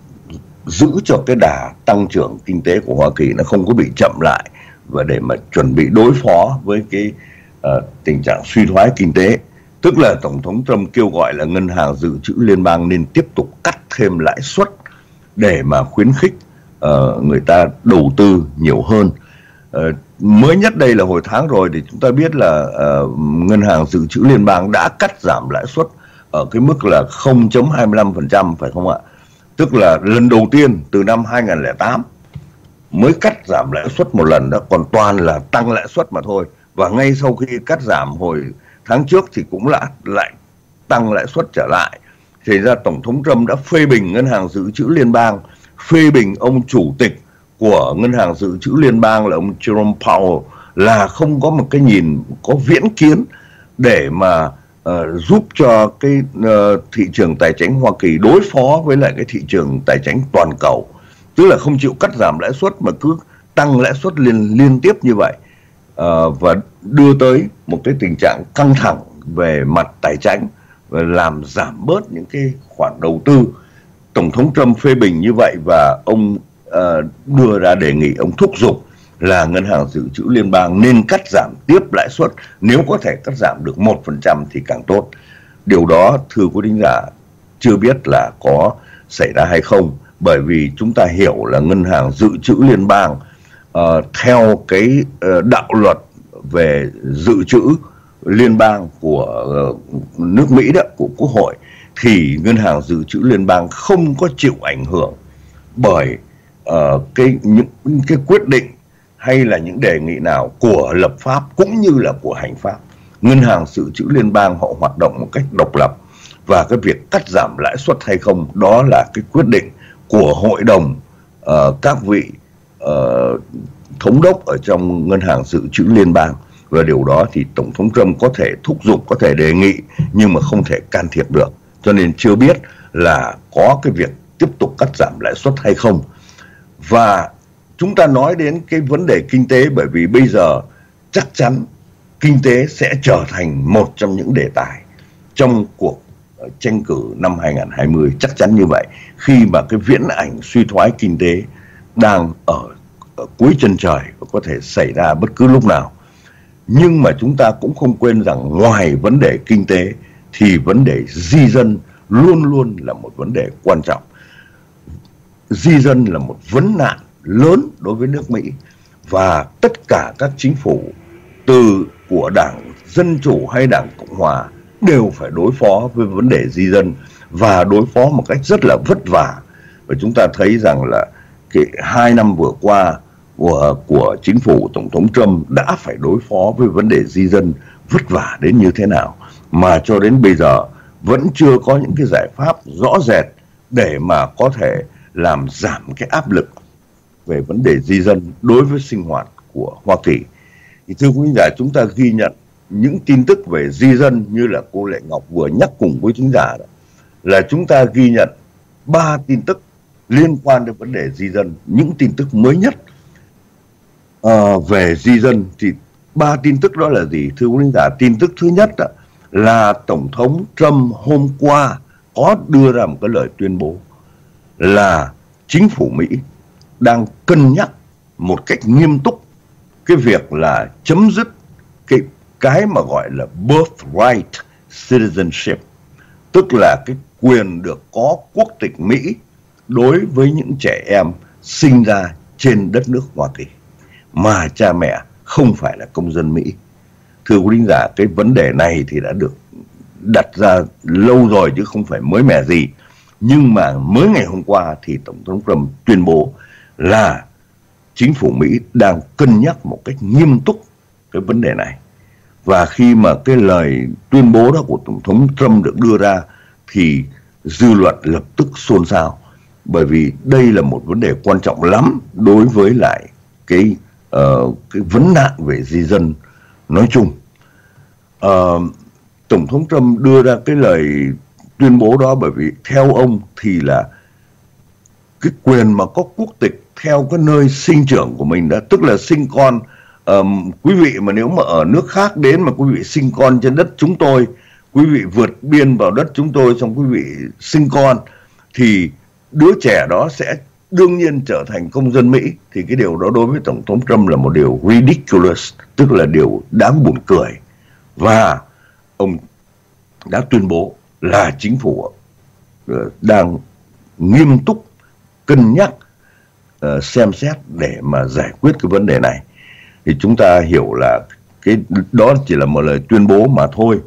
giữ cho cái đà tăng trưởng kinh tế của Hoa Kỳ nó không có bị chậm lại, và để mà chuẩn bị đối phó với cái uh, tình trạng suy thoái kinh tế. Tức là Tổng thống Trump kêu gọi là ngân hàng dự trữ liên bang nên tiếp tục cắt thêm lãi suất để mà khuyến khích uh, người ta đầu tư nhiều hơn. Uh, mới nhất đây là hồi tháng rồi thì chúng ta biết là uh, ngân hàng dự trữ liên bang đã cắt giảm lãi suất ở cái mức là không phẩy hai mươi lăm phần trăm, phải không ạ? Tức là lần đầu tiên từ năm hai nghìn không trăm lẻ tám mới cắt giảm lãi suất một lần đó, còn toàn là tăng lãi suất mà thôi. Và ngay sau khi cắt giảm hồi tháng trước thì cũng lại lại tăng lãi suất trở lại. Thì ra Tổng thống Trump đã phê bình ngân hàng dự trữ liên bang, phê bình ông chủ tịch của ngân hàng dự trữ liên bang là ông Jerome Powell là không có một cái nhìn có viễn kiến để mà uh, giúp cho cái uh, thị trường tài chính Hoa Kỳ đối phó với lại cái thị trường tài chính toàn cầu. Tức là không chịu cắt giảm lãi suất mà cứ tăng lãi suất liên liên tiếp như vậy, uh, và đưa tới một cái tình trạng căng thẳng về mặt tài chính và làm giảm bớt những cái khoản đầu tư Tổng thống Trump phê bình như vậy và ông uh, đưa ra đề nghị, ông thúc giục là Ngân hàng Dự trữ Liên bang nên cắt giảm tiếp lãi suất, nếu có thể cắt giảm được một phần trăm thì càng tốt. Điều đó thưa quý thính giả chưa biết là có xảy ra hay không, bởi vì chúng ta hiểu là Ngân hàng Dự trữ Liên bang uh, theo cái uh, đạo luật về dự trữ liên bang của uh, nước Mỹ đó, của Quốc hội, thì Ngân hàng Dự trữ Liên bang không có chịu ảnh hưởng bởi uh, cái những cái quyết định hay là những đề nghị nào của lập pháp cũng như là của hành pháp. Ngân hàng Dự trữ Liên bang họ hoạt động một cách độc lập, và cái việc cắt giảm lãi suất hay không đó là cái quyết định của hội đồng uh, các vị uh, thống đốc ở trong Ngân hàng Dự trữ Liên bang. Và điều đó thì Tổng thống Trump có thể thúc giục, có thể đề nghị, nhưng mà không thể can thiệp được. Cho nên chưa biết là có cái việc tiếp tục cắt giảm lãi suất hay không. Và chúng ta nói đến cái vấn đề kinh tế, bởi vì bây giờ chắc chắn kinh tế sẽ trở thành một trong những đề tài trong cuộc tranh cử năm hai không hai không, chắc chắn như vậy, khi mà cái viễn ảnh suy thoái kinh tế đang ở, ở cuối chân trời và có thể xảy ra bất cứ lúc nào. Nhưng mà chúng ta cũng không quên rằng ngoài vấn đề kinh tế thì vấn đề di dân luôn luôn là một vấn đề quan trọng. Di dân là một vấn nạn lớn đối với nước Mỹ, và tất cả các chính phủ từ của Đảng Dân Chủ hay Đảng Cộng Hòa đều phải đối phó với vấn đề di dân, và đối phó một cách rất là vất vả. Và chúng ta thấy rằng là cái hai năm vừa qua của, của chính phủ Tổng thống Trump đã phải đối phó với vấn đề di dân vất vả đến như thế nào, mà cho đến bây giờ vẫn chưa có những cái giải pháp rõ rệt để mà có thể làm giảm cái áp lực về vấn đề di dân đối với sinh hoạt của Hoa Kỳ. Thì thưa quý giả, chúng ta ghi nhận những tin tức về di dân như là cô Lệ Ngọc vừa nhắc cùng với thính giả đó, là chúng ta ghi nhận ba tin tức liên quan đến vấn đề di dân, những tin tức mới nhất uh, về di dân. Thì ba tin tức đó là gì thưa quý giả? Tin tức thứ nhất đó, là Tổng thống Trump hôm qua có đưa ra một cái lời tuyên bố là chính phủ Mỹ đang cân nhắc một cách nghiêm túc cái việc là chấm dứt cái cái mà gọi là birthright citizenship, tức là cái quyền được có quốc tịch Mỹ đối với những trẻ em sinh ra trên đất nước Hoa Kỳ mà cha mẹ không phải là công dân Mỹ. Thưa quý thính giả, cái vấn đề này thì đã được đặt ra lâu rồi chứ không phải mới mẻ gì. Nhưng mà mới ngày hôm qua thì Tổng thống Trump tuyên bố là chính phủ Mỹ đang cân nhắc một cách nghiêm túc cái vấn đề này. Và khi mà cái lời tuyên bố đó của Tổng thống Trump được đưa ra thì dư luận lập tức xôn xao, bởi vì đây là một vấn đề quan trọng lắm đối với lại cái, uh, cái vấn nạn về di dân nói chung. Uh, Tổng thống Trump đưa ra cái lời tuyên bố đó bởi vì theo ông thì là cái quyền mà có quốc tịch theo cái nơi sinh trưởng của mình đó, tức là sinh con. Um, quý vị mà nếu mà ở nước khác đến mà quý vị sinh con trên đất chúng tôi, quý vị vượt biên vào đất chúng tôi xong quý vị sinh con, thì đứa trẻ đó sẽ đương nhiên trở thành công dân Mỹ. Thì cái điều đó đối với Tổng thống Trump là một điều ridiculous, tức là điều đáng buồn cười. Và ông đã tuyên bố là chính phủ đang nghiêm túc cân nhắc uh, xem xét để mà giải quyết cái vấn đề này. Thì chúng ta hiểu là cái đó chỉ là một lời tuyên bố mà thôi.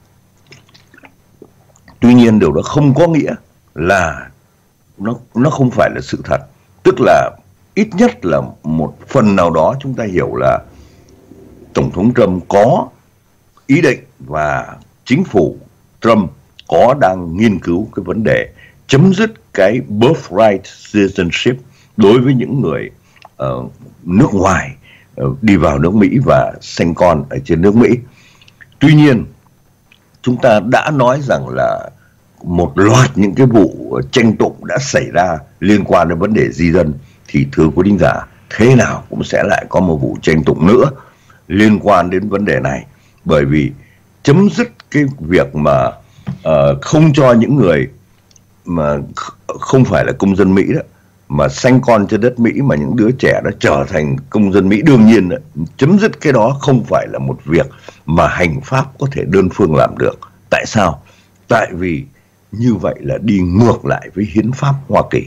Tuy nhiên điều đó không có nghĩa là nó nó không phải là sự thật. Tức là ít nhất là một phần nào đó chúng ta hiểu là Tổng thống Trump có ý định và chính phủ Trump có đang nghiên cứu cái vấn đề chấm dứt cái birthright citizenship đối với những người uh, nước ngoài uh, đi vào nước Mỹ và sinh con ở trên nước Mỹ. Tuy nhiên, chúng ta đã nói rằng là một loạt những cái vụ tranh tụng đã xảy ra liên quan đến vấn đề di dân, thì thưa quý thính giả, thế nào cũng sẽ lại có một vụ tranh tụng nữa liên quan đến vấn đề này. Bởi vì chấm dứt cái việc mà uh, không cho những người mà không phải là công dân Mỹ đó, mà sanh con trên đất Mỹ, mà những đứa trẻ đó trở thành công dân Mỹ, đương nhiên đó, chấm dứt cái đó không phải là một việc mà hành pháp có thể đơn phương làm được. Tại sao? Tại vì như vậy là đi ngược lại với hiến pháp Hoa Kỳ.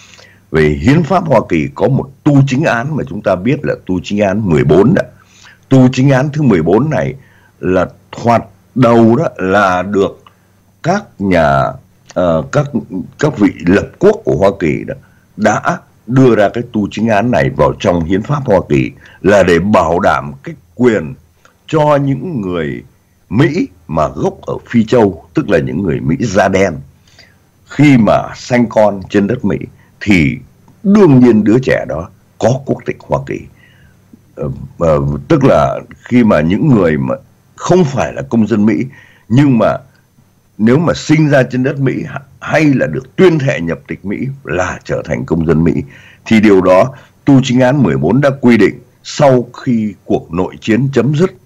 Về hiến pháp Hoa Kỳ có một tu chính án mà chúng ta biết là tu chính án mười bốn đó. Tu chính án thứ mười bốn này là thoạt đầu đó là được các nhà uh, các các vị lập quốc của Hoa Kỳ đó đã đưa ra cái tu chính án này vào trong hiến pháp Hoa Kỳ, là để bảo đảm cái quyền cho những người Mỹ mà gốc ở Phi Châu, tức là những người Mỹ da đen, khi mà sanh con trên đất Mỹ thì đương nhiên đứa trẻ đó có quốc tịch Hoa Kỳ. Uh, uh, tức là khi mà những người mà không phải là công dân Mỹ nhưng mà nếu mà sinh ra trên đất Mỹ hay là được tuyên thệ nhập tịch Mỹ là trở thành công dân Mỹ, thì điều đó tu chính án mười bốn đã quy định sau khi cuộc nội chiến chấm dứt,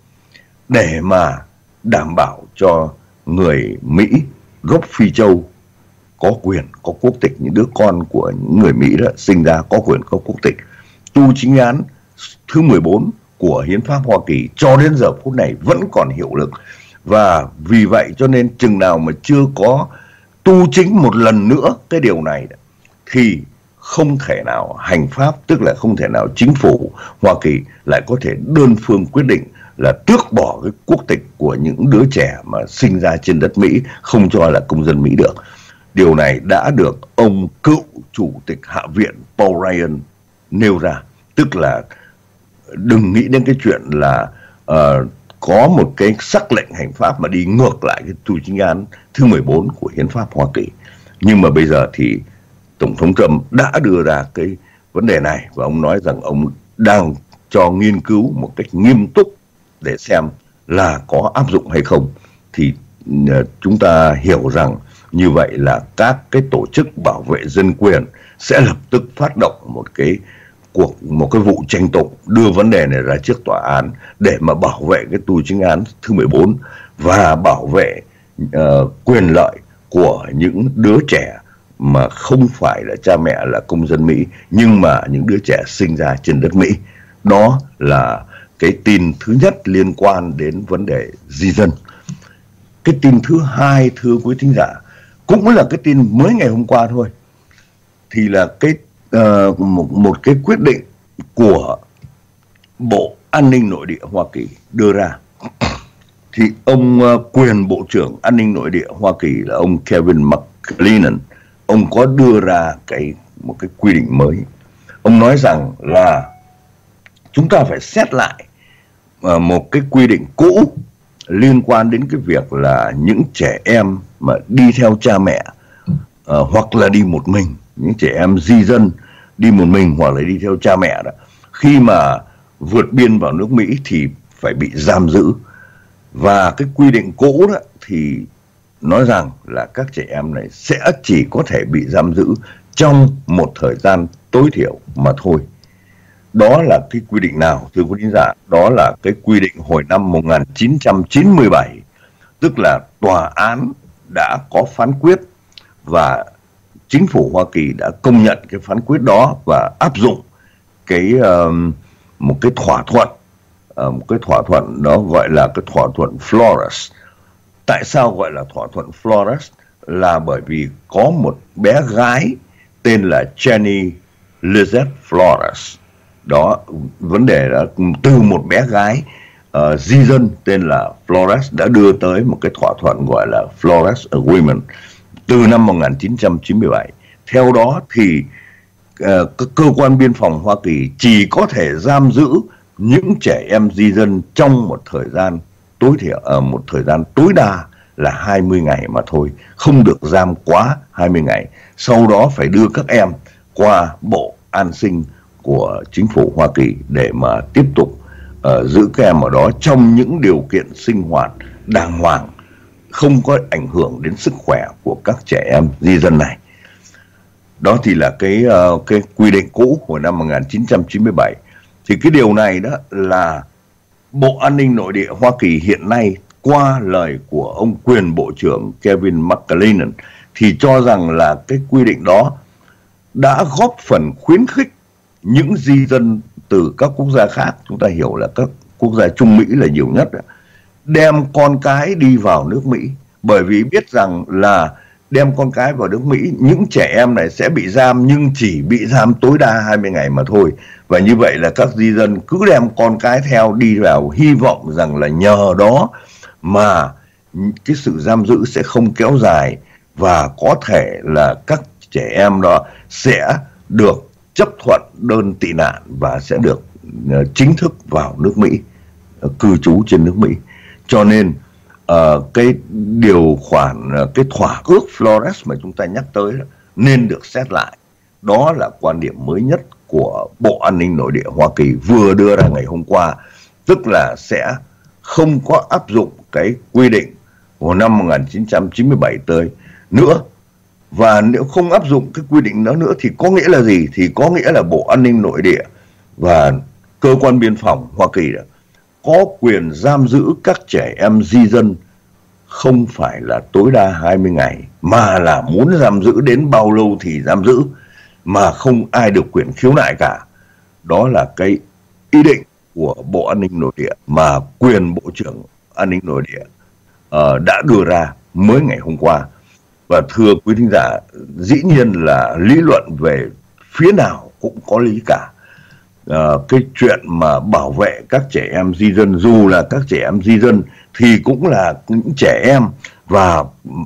để mà đảm bảo cho người Mỹ gốc Phi Châu có quyền có quốc tịch. Những đứa con của những người Mỹ đó sinh ra có quyền có quốc tịch. Tu chính án thứ mười bốn của hiến pháp Hoa Kỳ cho đến giờ phút này vẫn còn hiệu lực. Và vì vậy cho nên chừng nào mà chưa có tu chính một lần nữa cái điều này thì không thể nào hành pháp, tức là không thể nào chính phủ Hoa Kỳ lại có thể đơn phương quyết định là tước bỏ cái quốc tịch của những đứa trẻ mà sinh ra trên đất Mỹ, không cho là công dân Mỹ được. Điều này đã được ông cựu chủ tịch Hạ viện Paul Ryan nêu ra, tức là đừng nghĩ đến cái chuyện là uh, có một cái sắc lệnh hành pháp mà đi ngược lại cái tu chính án thứ mười bốn của hiến pháp Hoa Kỳ. Nhưng mà bây giờ thì Tổng thống Trump đã đưa ra cái vấn đề này, và ông nói rằng ông đang cho nghiên cứu một cách nghiêm túc để xem là có áp dụng hay không. Thì uh, chúng ta hiểu rằng như vậy là các cái tổ chức bảo vệ dân quyền sẽ lập tức phát động một cái cuộc một cái vụ tranh tụng, đưa vấn đề này ra trước tòa án để mà bảo vệ cái tu chính án thứ mười bốn và bảo vệ uh, quyền lợi của những đứa trẻ mà không phải là cha mẹ là công dân Mỹ, nhưng mà những đứa trẻ sinh ra trên đất Mỹ. Đó là cái tin thứ nhất liên quan đến vấn đề di dân. Cái tin thứ hai, thưa quý thính giả, cũng là cái tin mới ngày hôm qua thôi, thì là cái uh, một, một cái quyết định của Bộ An ninh Nội địa Hoa Kỳ đưa ra. Thì ông uh, quyền Bộ trưởng An ninh Nội địa Hoa Kỳ là ông Kevin McClennan, ông có đưa ra cái một cái quy định mới. Ông nói rằng là chúng ta phải xét lại uh, một cái quy định cũ liên quan đến cái việc là những trẻ em mà đi theo cha mẹ uh, hoặc là đi một mình, những trẻ em di dân đi một mình hoặc là đi theo cha mẹ đó, khi mà vượt biên vào nước Mỹ thì phải bị giam giữ. Và cái quy định cũ đó thì nói rằng là các trẻ em này sẽ chỉ có thể bị giam giữ trong một thời gian tối thiểu mà thôi. Đó là cái quy định nào, thưa quý khán giả? Đó là cái quy định hồi năm một nghìn chín trăm chín mươi bảy, tức là tòa án đã có phán quyết và chính phủ Hoa Kỳ đã công nhận cái phán quyết đó và áp dụng cái uh, một cái thỏa thuận, uh, một cái thỏa thuận đó gọi là cái thỏa thuận Flores. Tại sao gọi là thỏa thuận Flores? Là bởi vì có một bé gái tên là Jenny Lizette Flores. Đó, vấn đề đó từ một bé gái uh, di dân tên là Flores đã đưa tới một cái thỏa thuận gọi là Flores Agreement từ năm một nghìn chín trăm chín mươi bảy. Theo đó thì uh, cơ quan biên phòng Hoa Kỳ chỉ có thể giam giữ những trẻ em di dân trong một thời gian tối thiểu ở uh, một thời gian tối đa là hai mươi ngày mà thôi, không được giam quá hai mươi ngày. Sau đó phải đưa các em qua Bộ An sinh của chính phủ Hoa Kỳ để mà tiếp tục uh, giữ các em ở đó trong những điều kiện sinh hoạt đàng hoàng, không có ảnh hưởng đến sức khỏe của các trẻ em di dân này. Đó thì là cái uh, cái quy định cũ của năm một nghìn chín trăm chín mươi bảy. Thì cái điều này đó là Bộ An ninh Nội địa Hoa Kỳ hiện nay qua lời của ông quyền Bộ trưởng Kevin McClennan thì cho rằng là cái quy định đó đã góp phần khuyến khích những di dân từ các quốc gia khác, chúng ta hiểu là các quốc gia Trung Mỹ là nhiều nhất, đem con cái đi vào nước Mỹ, bởi vì biết rằng là đem con cái vào nước Mỹ, những trẻ em này sẽ bị giam nhưng chỉ bị giam tối đa hai mươi ngày mà thôi. Và như vậy là các di dân cứ đem con cái theo đi vào, hy vọng rằng là nhờ đó mà cái sự giam giữ sẽ không kéo dài và có thể là các trẻ em đó sẽ được chấp thuận đơn tị nạn và sẽ được chính thức vào nước Mỹ, cư trú trên nước Mỹ. Cho nên uh, cái điều khoản, cái thỏa ước Flores mà chúng ta nhắc tới đó, nên được xét lại. Đó là quan điểm mới nhất của Bộ An ninh Nội địa Hoa Kỳ vừa đưa ra ngày hôm qua, tức là sẽ không có áp dụng cái quy định của năm một nghìn chín trăm chín mươi bảy tới nữa. Và nếu không áp dụng cái quy định đó nữa thì có nghĩa là gì? Thì có nghĩa là Bộ An ninh Nội địa và Cơ quan Biên phòng Hoa Kỳ đó có quyền giam giữ các trẻ em di dân không phải là tối đa hai mươi ngày, mà là muốn giam giữ đến bao lâu thì giam giữ, mà không ai được quyền khiếu nại cả. Đó là cái ý định của Bộ An ninh Nội địa mà quyền Bộ trưởng An ninh Nội địa uh, đã đưa ra mới ngày hôm qua. Và thưa quý thính giả, dĩ nhiên là lý luận về phía nào cũng có lý cả. Uh, cái chuyện mà bảo vệ các trẻ em di dân, dù là các trẻ em di dân thì cũng là những trẻ em, và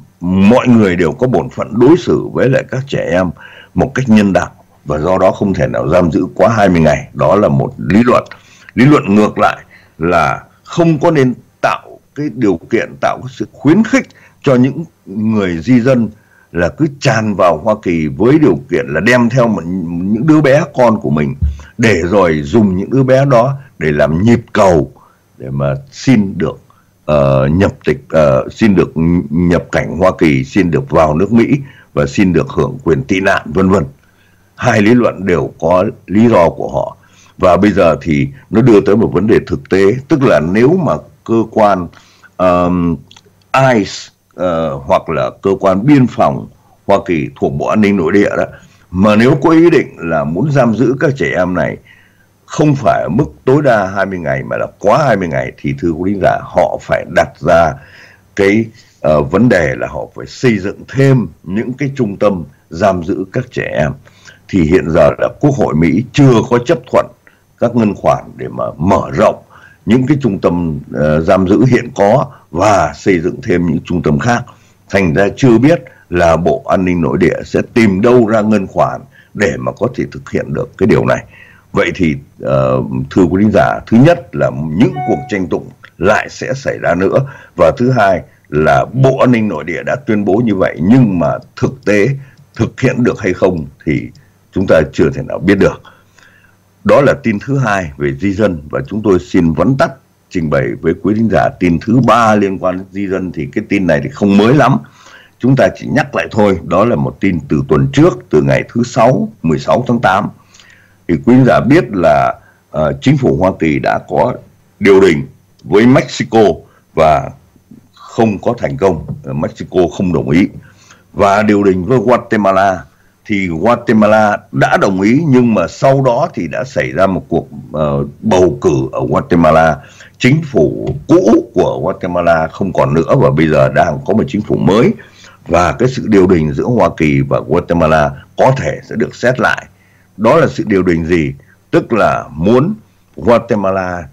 mọi người đều có bổn phận đối xử với lại các trẻ em một cách nhân đạo, và do đó không thể nào giam giữ quá hai mươi ngày. Đó là một lý luận. Lý luận ngược lại là không có nên tạo cái điều kiện, tạo cái sự khuyến khích cho những người di dân là cứ tràn vào Hoa Kỳ với điều kiện là đem theo một, những đứa bé con của mình, để rồi dùng những đứa bé đó để làm nhịp cầu để mà xin được uh, nhập tịch, uh, xin được nhập cảnh Hoa Kỳ, xin được vào nước Mỹ và xin được hưởng quyền tị nạn, vân vân. Hai lý luận đều có lý do của họ. Và bây giờ thì nó đưa tới một vấn đề thực tế, tức là nếu mà cơ quan um, I C E uh, hoặc là cơ quan biên phòng Hoa Kỳ thuộc Bộ An ninh Nội địa đó, mà nếu có ý định là muốn giam giữ các trẻ em này không phải ở mức tối đa hai mươi ngày mà là quá hai mươi ngày, thì thưa quý giả, họ phải đặt ra cái uh, vấn đề là họ phải xây dựng thêm những cái trung tâm giam giữ các trẻ em. Thì hiện giờ là Quốc hội Mỹ chưa có chấp thuận các ngân khoản để mà mở rộng những cái trung tâm uh, giam giữ hiện có và xây dựng thêm những trung tâm khác. Thành ra chưa biết là Bộ An ninh Nội địa sẽ tìm đâu ra ngân khoản để mà có thể thực hiện được cái điều này. Vậy thì uh, thưa quý khán giả, thứ nhất là những cuộc tranh tụng lại sẽ xảy ra nữa, và thứ hai là Bộ An ninh Nội địa đã tuyên bố như vậy, nhưng mà thực tế thực hiện được hay không thì chúng ta chưa thể nào biết được. Đó là tin thứ hai về di dân, và chúng tôi xin vắn tắt trình bày với quý thính giả tin thứ ba liên quan đến di dân. Thì cái tin này thì không mới lắm, chúng ta chỉ nhắc lại thôi. Đó là một tin từ tuần trước, từ ngày thứ sáu, mười sáu tháng tám. Thì quý thính giả biết là uh, chính phủ Hoa Kỳ đã có điều đình với Mexico và không có thành công. Mexico không đồng ý. Và điều đình với Guatemala thì Guatemala đã đồng ý, nhưng mà sau đó thì đã xảy ra một cuộc uh, bầu cử ở Guatemala. Chính phủ cũ của Guatemala không còn nữa và bây giờ đang có một chính phủ mới. Và cái sự điều đình giữa Hoa Kỳ và Guatemala có thể sẽ được xét lại. Đó là sự điều đình gì? Tức là muốn Guatemala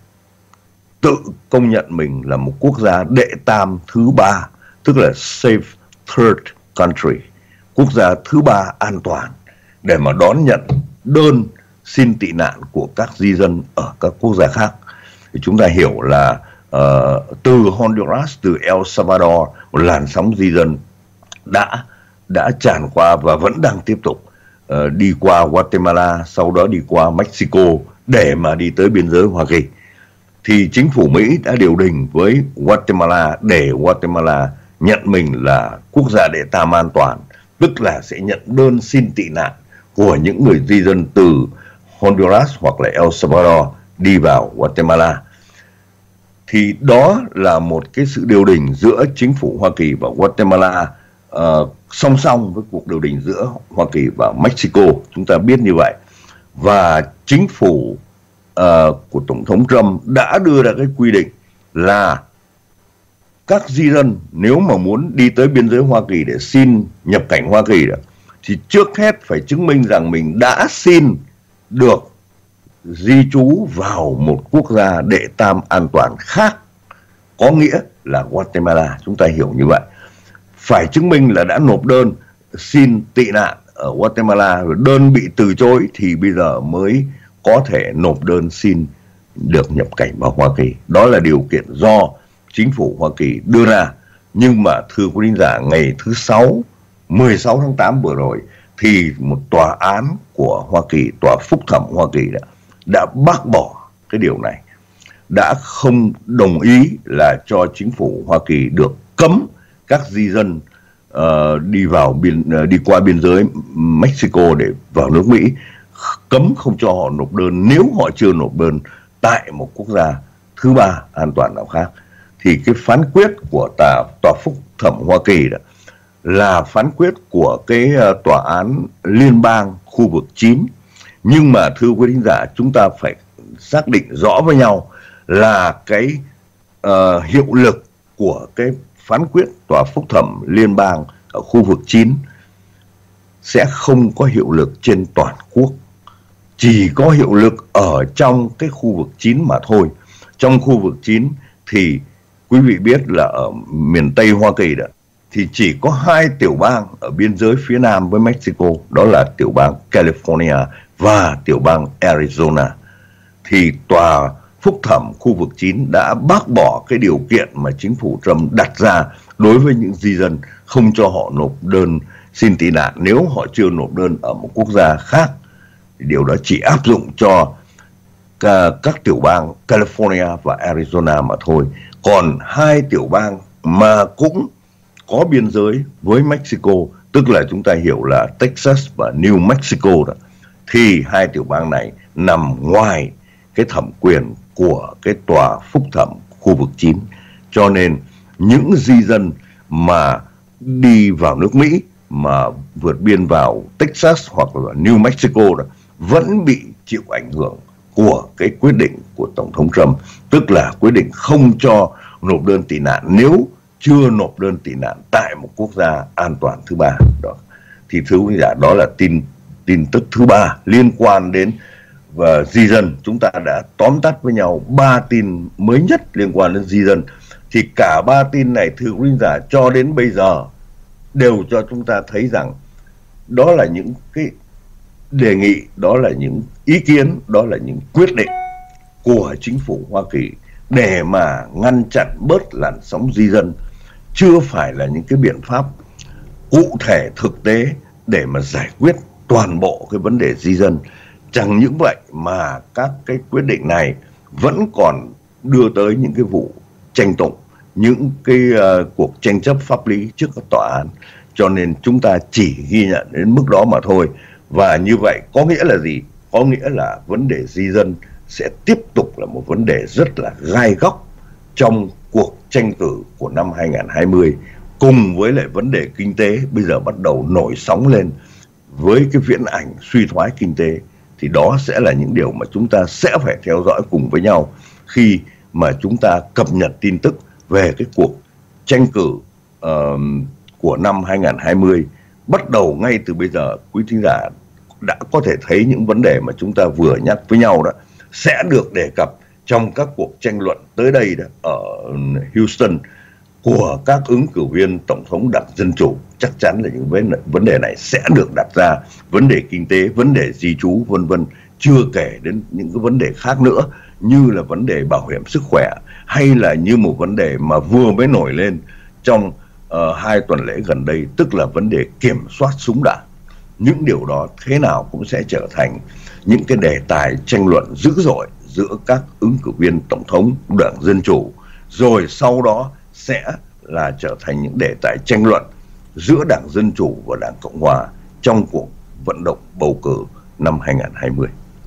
tự công nhận mình là một quốc gia đệ tam thứ ba, tức là safe third country, quốc gia thứ ba an toàn, để mà đón nhận đơn xin tị nạn của các di dân ở các quốc gia khác. Thì chúng ta hiểu là uh, từ Honduras, từ El Salvador, một làn sóng di dân đã đã tràn qua và vẫn đang tiếp tục uh, đi qua Guatemala, sau đó đi qua Mexico để mà đi tới biên giới Hoa Kỳ. Thì chính phủ Mỹ đã điều đình với Guatemala để Guatemala nhận mình là quốc gia đệ tam an toàn, tức là sẽ nhận đơn xin tị nạn của những người di dân từ Honduras hoặc là El Salvador đi vào Guatemala. Thì đó là một cái sự điều đình giữa chính phủ Hoa Kỳ và Guatemala uh, song song với cuộc điều đình giữa Hoa Kỳ và Mexico, chúng ta biết như vậy. Và chính phủ uh, của Tổng thống Trump đã đưa ra cái quy định là các di dân nếu mà muốn đi tới biên giới Hoa Kỳ để xin nhập cảnh Hoa Kỳ đó, thì trước hết phải chứng minh rằng mình đã xin được di trú vào một quốc gia đệ tam an toàn khác, có nghĩa là Guatemala. Chúng ta hiểu như vậy. Phải chứng minh là đã nộp đơn xin tị nạn ở Guatemala, đơn bị từ chối thì bây giờ mới có thể nộp đơn xin được nhập cảnh vào Hoa Kỳ. Đó là điều kiện do chính phủ Hoa Kỳ đưa ra. Nhưng mà thưa quý thính giả, ngày thứ sáu, mười sáu tháng tám vừa rồi, thì một tòa án của Hoa Kỳ, tòa phúc thẩm Hoa Kỳ đã, đã bác bỏ cái điều này, đã không đồng ý là cho chính phủ Hoa Kỳ được cấm các di dân uh, đi vào biên uh, đi qua biên giới Mexico để vào nước Mỹ, cấm không cho họ nộp đơn nếu họ chưa nộp đơn tại một quốc gia thứ ba an toàn nào khác. Thì cái phán quyết của tòa tòa phúc thẩm Hoa Kỳ đó là phán quyết của cái uh, tòa án liên bang khu vực chín. Nhưng mà thưa quý thính giả, chúng ta phải xác định rõ với nhau là cái uh, hiệu lực của cái phán quyết tòa phúc thẩm liên bang ở khu vực chín sẽ không có hiệu lực trên toàn quốc, chỉ có hiệu lực ở trong cái khu vực chín mà thôi. Trong khu vực chín thì quý vị biết là ở miền Tây Hoa Kỳ đó, thì chỉ có hai tiểu bang ở biên giới phía nam với Mexico, đó là tiểu bang California và tiểu bang Arizona. Thì tòa phúc thẩm khu vực chín đã bác bỏ cái điều kiện mà chính phủ Trump đặt ra đối với những di dân, không cho họ nộp đơn xin tị nạn nếu họ chưa nộp đơn ở một quốc gia khác. Điều đó chỉ áp dụng cho các, các tiểu bang California và Arizona mà thôi. Còn hai tiểu bang mà cũng có biên giới với Mexico, tức là chúng ta hiểu là Texas và New Mexico đó, thì hai tiểu bang này nằm ngoài cái thẩm quyền của cái tòa phúc thẩm khu vực chín. Cho nên những di dân mà đi vào nước Mỹ mà vượt biên vào Texas hoặc là New Mexico đó vẫn bị chịu ảnh hưởng của cái quyết định của Tổng thống Trump, tức là quyết định không cho nộp đơn tị nạn nếu chưa nộp đơn tị nạn tại một quốc gia an toàn thứ ba đó. Thì thưa quý giả, đó là tin tin tức thứ ba liên quan đến và di dân. Chúng ta đã tóm tắt với nhau ba tin mới nhất liên quan đến di dân. Thì cả ba tin này thưa quý giả cho đến bây giờ đều cho chúng ta thấy rằng đó là những cái đề nghị, đó là những ý kiến, đó là những quyết định của chính phủ Hoa Kỳ để mà ngăn chặn bớt làn sóng di dân, chưa phải là những cái biện pháp cụ thể thực tế để mà giải quyết toàn bộ cái vấn đề di dân. Chẳng những vậy mà các cái quyết định này vẫn còn đưa tới những cái vụ tranh tụng, những cái uh, cuộc tranh chấp pháp lý trước các tòa án. Cho nên chúng ta chỉ ghi nhận đến mức đó mà thôi. Và như vậy có nghĩa là gì? Có nghĩa là vấn đề di dân sẽ tiếp tục là một vấn đề rất là gai góc trong cuộc tranh cử của năm hai không hai không, cùng với lại vấn đề kinh tế bây giờ bắt đầu nổi sóng lên với cái viễn ảnh suy thoái kinh tế. Thì đó sẽ là những điều mà chúng ta sẽ phải theo dõi cùng với nhau khi mà chúng ta cập nhật tin tức về cái cuộc tranh cử uh, của năm hai không hai không. Bắt đầu ngay từ bây giờ, quý thính giả đã có thể thấy những vấn đề mà chúng ta vừa nhắc với nhau đó sẽ được đề cập trong các cuộc tranh luận tới đây đó, ở Houston của các ứng cử viên tổng thống đảng Dân Chủ. Chắc chắn là những vấn đề này sẽ được đặt ra, vấn đề kinh tế, vấn đề di trú vân vân, chưa kể đến những cái vấn đề khác nữa như là vấn đề bảo hiểm sức khỏe, hay là như một vấn đề mà vừa mới nổi lên trong uh, hai tuần lễ gần đây, tức là vấn đề kiểm soát súng đạn. Những điều đó thế nào cũng sẽ trở thành những cái đề tài tranh luận dữ dội giữa các ứng cử viên tổng thống đảng Dân Chủ, rồi sau đó sẽ là trở thành những đề tài tranh luận giữa đảng Dân Chủ và đảng Cộng Hòa trong cuộc vận động bầu cử năm hai không hai không.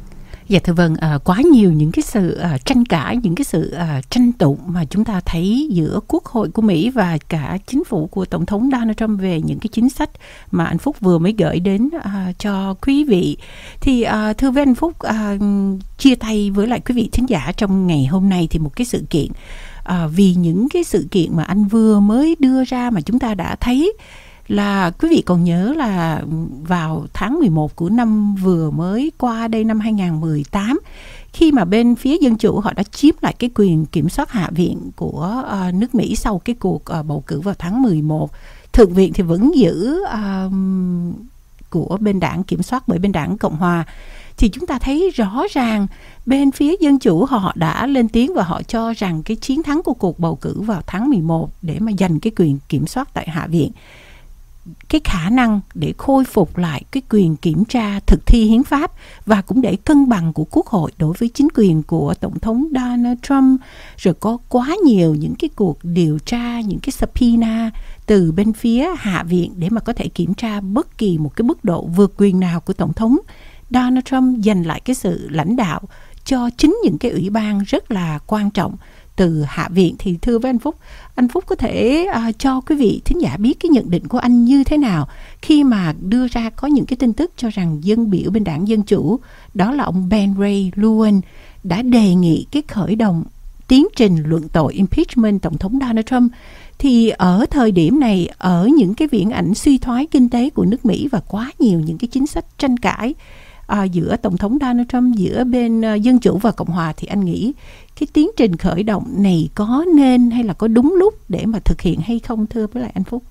Dạ thưa vâng, à, quá nhiều những cái sự à, tranh cãi, những cái sự à, tranh tụng mà chúng ta thấy giữa Quốc hội của Mỹ và cả chính phủ của Tổng thống Donald Trump về những cái chính sách mà anh Phúc vừa mới gửi đến à, cho quý vị. Thì à, thưa với anh Phúc, à, chia tay với lại quý vị thính giả trong ngày hôm nay thì một cái sự kiện, à, vì những cái sự kiện mà anh vừa mới đưa ra mà chúng ta đã thấy là quý vị còn nhớ là vào tháng mười một của năm vừa mới qua đây, năm hai không một tám, khi mà bên phía Dân Chủ họ đã chiếm lại cái quyền kiểm soát Hạ viện của uh, nước Mỹ sau cái cuộc uh, bầu cử vào tháng mười một. Thượng viện thì vẫn giữ uh, của bên đảng, kiểm soát bởi bên đảng Cộng Hòa. Thì chúng ta thấy rõ ràng bên phía Dân Chủ họ đã lên tiếng và họ cho rằng cái chiến thắng của cuộc bầu cử vào tháng mười một để mà giành cái quyền kiểm soát tại Hạ viện, cái khả năng để khôi phục lại cái quyền kiểm tra thực thi hiến pháp và cũng để cân bằng của Quốc hội đối với chính quyền của Tổng thống Donald Trump. Rồi có quá nhiều những cái cuộc điều tra, những cái subpoena từ bên phía Hạ viện để mà có thể kiểm tra bất kỳ một cái mức độ vượt quyền nào của Tổng thống Donald Trump, giành lại cái sự lãnh đạo cho chính những cái ủy ban rất là quan trọng từ Hạ viện. Thì thưa với anh Phúc, anh Phúc có thể uh, cho quý vị thính giả biết cái nhận định của anh như thế nào khi mà đưa ra có những cái tin tức cho rằng dân biểu bên đảng Dân Chủ, đó là ông Ben Ray Luján, đã đề nghị cái khởi động tiến trình luận tội impeachment Tổng thống Donald Trump. Thì ở thời điểm này, ở những cái viễn ảnh suy thoái kinh tế của nước Mỹ và quá nhiều những cái chính sách tranh cãi À, giữa Tổng thống Donald Trump, giữa bên uh, Dân Chủ và Cộng Hòa, thì anh nghĩ cái tiến trình khởi động này có nên hay là có đúng lúc để mà thực hiện hay không, thưa với lại anh Phúc?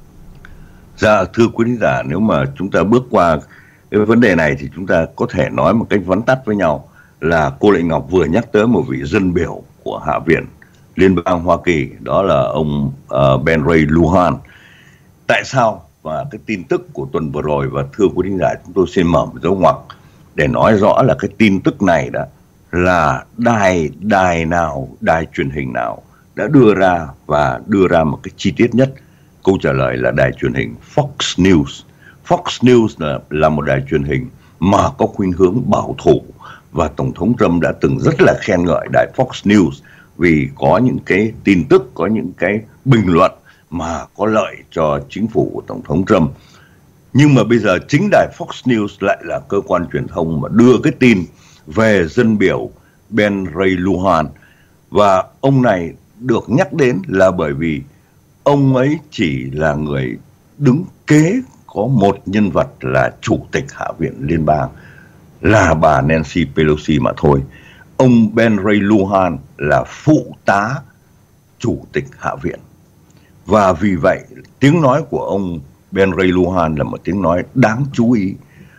Dạ thưa quý khán giả, nếu mà chúng ta bước qua cái vấn đề này thì chúng ta có thể nói một cách vắn tắt với nhau là cô Lệ Ngọc vừa nhắc tới một vị dân biểu của Hạ viện Liên bang Hoa Kỳ, đó là ông uh, Ben Ray Luján. Tại sao? Và cái tin tức của tuần vừa rồi, và thưa quý khán giả, chúng tôi xin mở một dấu ngoặc để nói rõ là cái tin tức này đó là đài đài nào, đài truyền hình nào đã đưa ra và đưa ra một cái chi tiết nhất. Câu trả lời là đài truyền hình Fox News. Fox News là, là một đài truyền hình mà có khuynh hướng bảo thủ, và Tổng thống Trump đã từng rất là khen ngợi đài Fox News vì có những cái tin tức, có những cái bình luận mà có lợi cho chính phủ của Tổng thống Trump. Nhưng mà bây giờ chính đài Fox News lại là cơ quan truyền thông mà đưa cái tin về dân biểu Ben Ray Luján. Và ông này được nhắc đến là bởi vì ông ấy chỉ là người đứng kế có một nhân vật là Chủ tịch Hạ viện Liên bang, là bà Nancy Pelosi mà thôi. Ông Ben Ray Luján là phụ tá Chủ tịch Hạ viện. Và vì vậy tiếng nói của ông Ben Ray Luján là một tiếng nói đáng chú ý.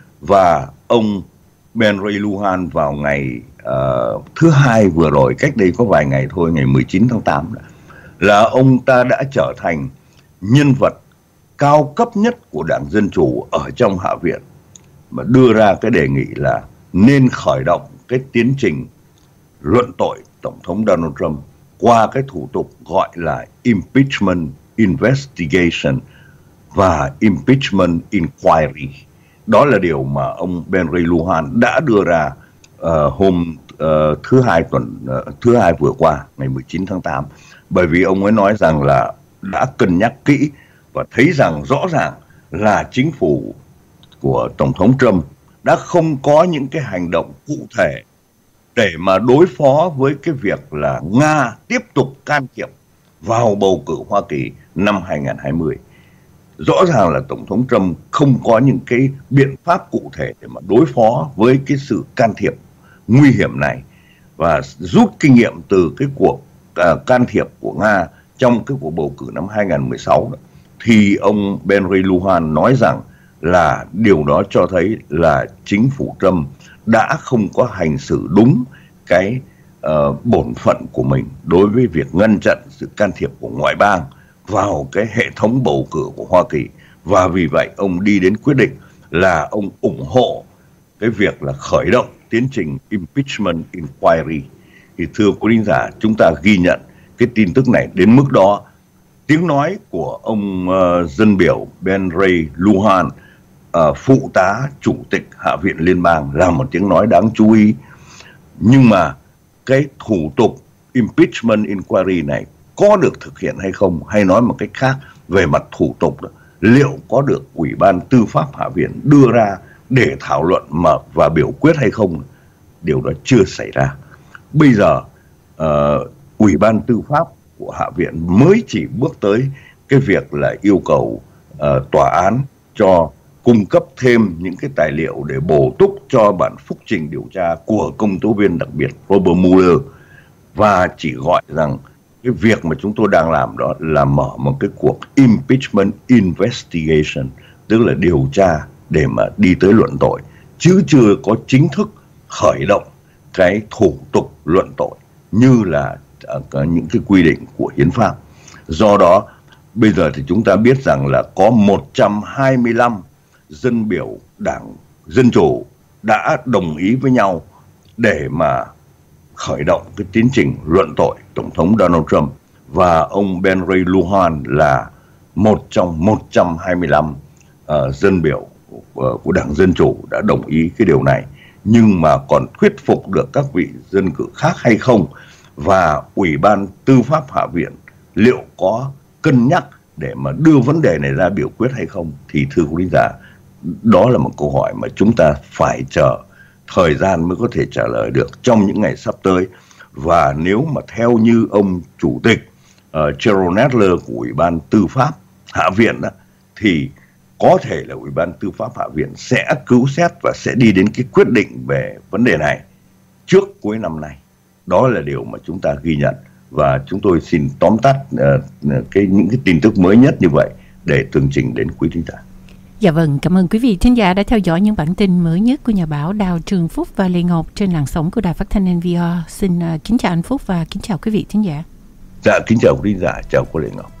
Và ông Ben Ray Luján vào ngày uh, thứ hai vừa rồi, cách đây có vài ngày thôi, ngày mười chín tháng tám, là ông ta đã trở thành nhân vật cao cấp nhất của Đảng Dân Chủ ở trong Hạ viện, mà đưa ra cái đề nghị là nên khởi động cái tiến trình luận tội Tổng thống Donald Trump qua cái thủ tục gọi là impeachment investigation và impeachment inquiry. Đó là điều mà ông Ben Ray Luján đã đưa ra uh, hôm uh, thứ hai tuần uh, thứ hai vừa qua, ngày mười chín tháng tám. Bởi vì ông ấy nói rằng là đã cân nhắc kỹ và thấy rằng rõ ràng là chính phủ của Tổng thống Trump đã không có những cái hành động cụ thể để mà đối phó với cái việc là Nga tiếp tục can thiệp vào bầu cử Hoa Kỳ năm hai không hai không. Rõ ràng là Tổng thống Trump không có những cái biện pháp cụ thể để mà đối phó với cái sự can thiệp nguy hiểm này. Và rút kinh nghiệm từ cái cuộc uh, can thiệp của Nga trong cái cuộc bầu cử năm hai không một sáu đó, thì ông Ben Ray Luján nói rằng là điều đó cho thấy là chính phủ Trump đã không có hành xử đúng cái uh, bổn phận của mình đối với việc ngăn chặn sự can thiệp của ngoại bang vào cái hệ thống bầu cử của Hoa Kỳ. Và vì vậy ông đi đến quyết định là ông ủng hộ cái việc là khởi động tiến trình impeachment inquiry. Thì thưa quý khán giả, chúng ta ghi nhận cái tin tức này đến mức đó. Tiếng nói của ông uh, dân biểu Ben Ray Luján, uh, phụ tá Chủ tịch Hạ viện Liên bang, là một tiếng nói đáng chú ý. Nhưng mà cái thủ tục impeachment inquiry này có được thực hiện hay không, hay nói một cách khác về mặt thủ tục đó, liệu có được Ủy ban Tư pháp Hạ viện đưa ra để thảo luận mà và biểu quyết hay không, điều đó chưa xảy ra. Bây giờ uh, Ủy ban Tư pháp của Hạ viện mới chỉ bước tới cái việc là yêu cầu uh, tòa án cho cung cấp thêm những cái tài liệu để bổ túc cho bản phúc trình điều tra của công tố viên đặc biệt Robert Mueller, và chỉ gọi rằng cái việc mà chúng tôi đang làm đó là mở một cái cuộc impeachment investigation, tức là điều tra để mà đi tới luận tội, chứ chưa có chính thức khởi động cái thủ tục luận tội như là uh, những cái quy định của hiến pháp. Do đó bây giờ thì chúng ta biết rằng là có một trăm hai mươi lăm dân biểu Đảng Dân Chủ đã đồng ý với nhau để mà khởi động cái tiến trình luận tội Tổng thống Donald Trump, và ông Ben Ray Lujan là một trong một trăm hai mươi lăm uh, dân biểu của, của Đảng Dân Chủ đã đồng ý cái điều này. Nhưng mà còn thuyết phục được các vị dân cử khác hay không, và Ủy ban Tư pháp Hạ viện liệu có cân nhắc để mà đưa vấn đề này ra biểu quyết hay không, thì thưa quý giả, đó là một câu hỏi mà chúng ta phải chờ thời gian mới có thể trả lời được trong những ngày sắp tới. Và nếu mà theo như ông chủ tịch uh, Jerrold Nadler của Ủy ban Tư pháp Hạ viện đó, thì có thể là Ủy ban Tư pháp Hạ viện sẽ cứu xét và sẽ đi đến cái quyết định về vấn đề này trước cuối năm nay. Đó là điều mà chúng ta ghi nhận, và chúng tôi xin tóm tắt uh, cái những cái tin tức mới nhất như vậy để tường trình đến quý thính giả. Dạ vâng, cảm ơn quý vị thính giả đã theo dõi những bản tin mới nhất của nhà báo Đào Trường Phúc và Lê Ngọc trên làn sóng của Đài Phát thanh en vê rờ. Xin uh, kính chào anh Phúc và kính chào quý vị thính giả. Dạ, kính chào quý thính giả, chào cô Lê Ngọc.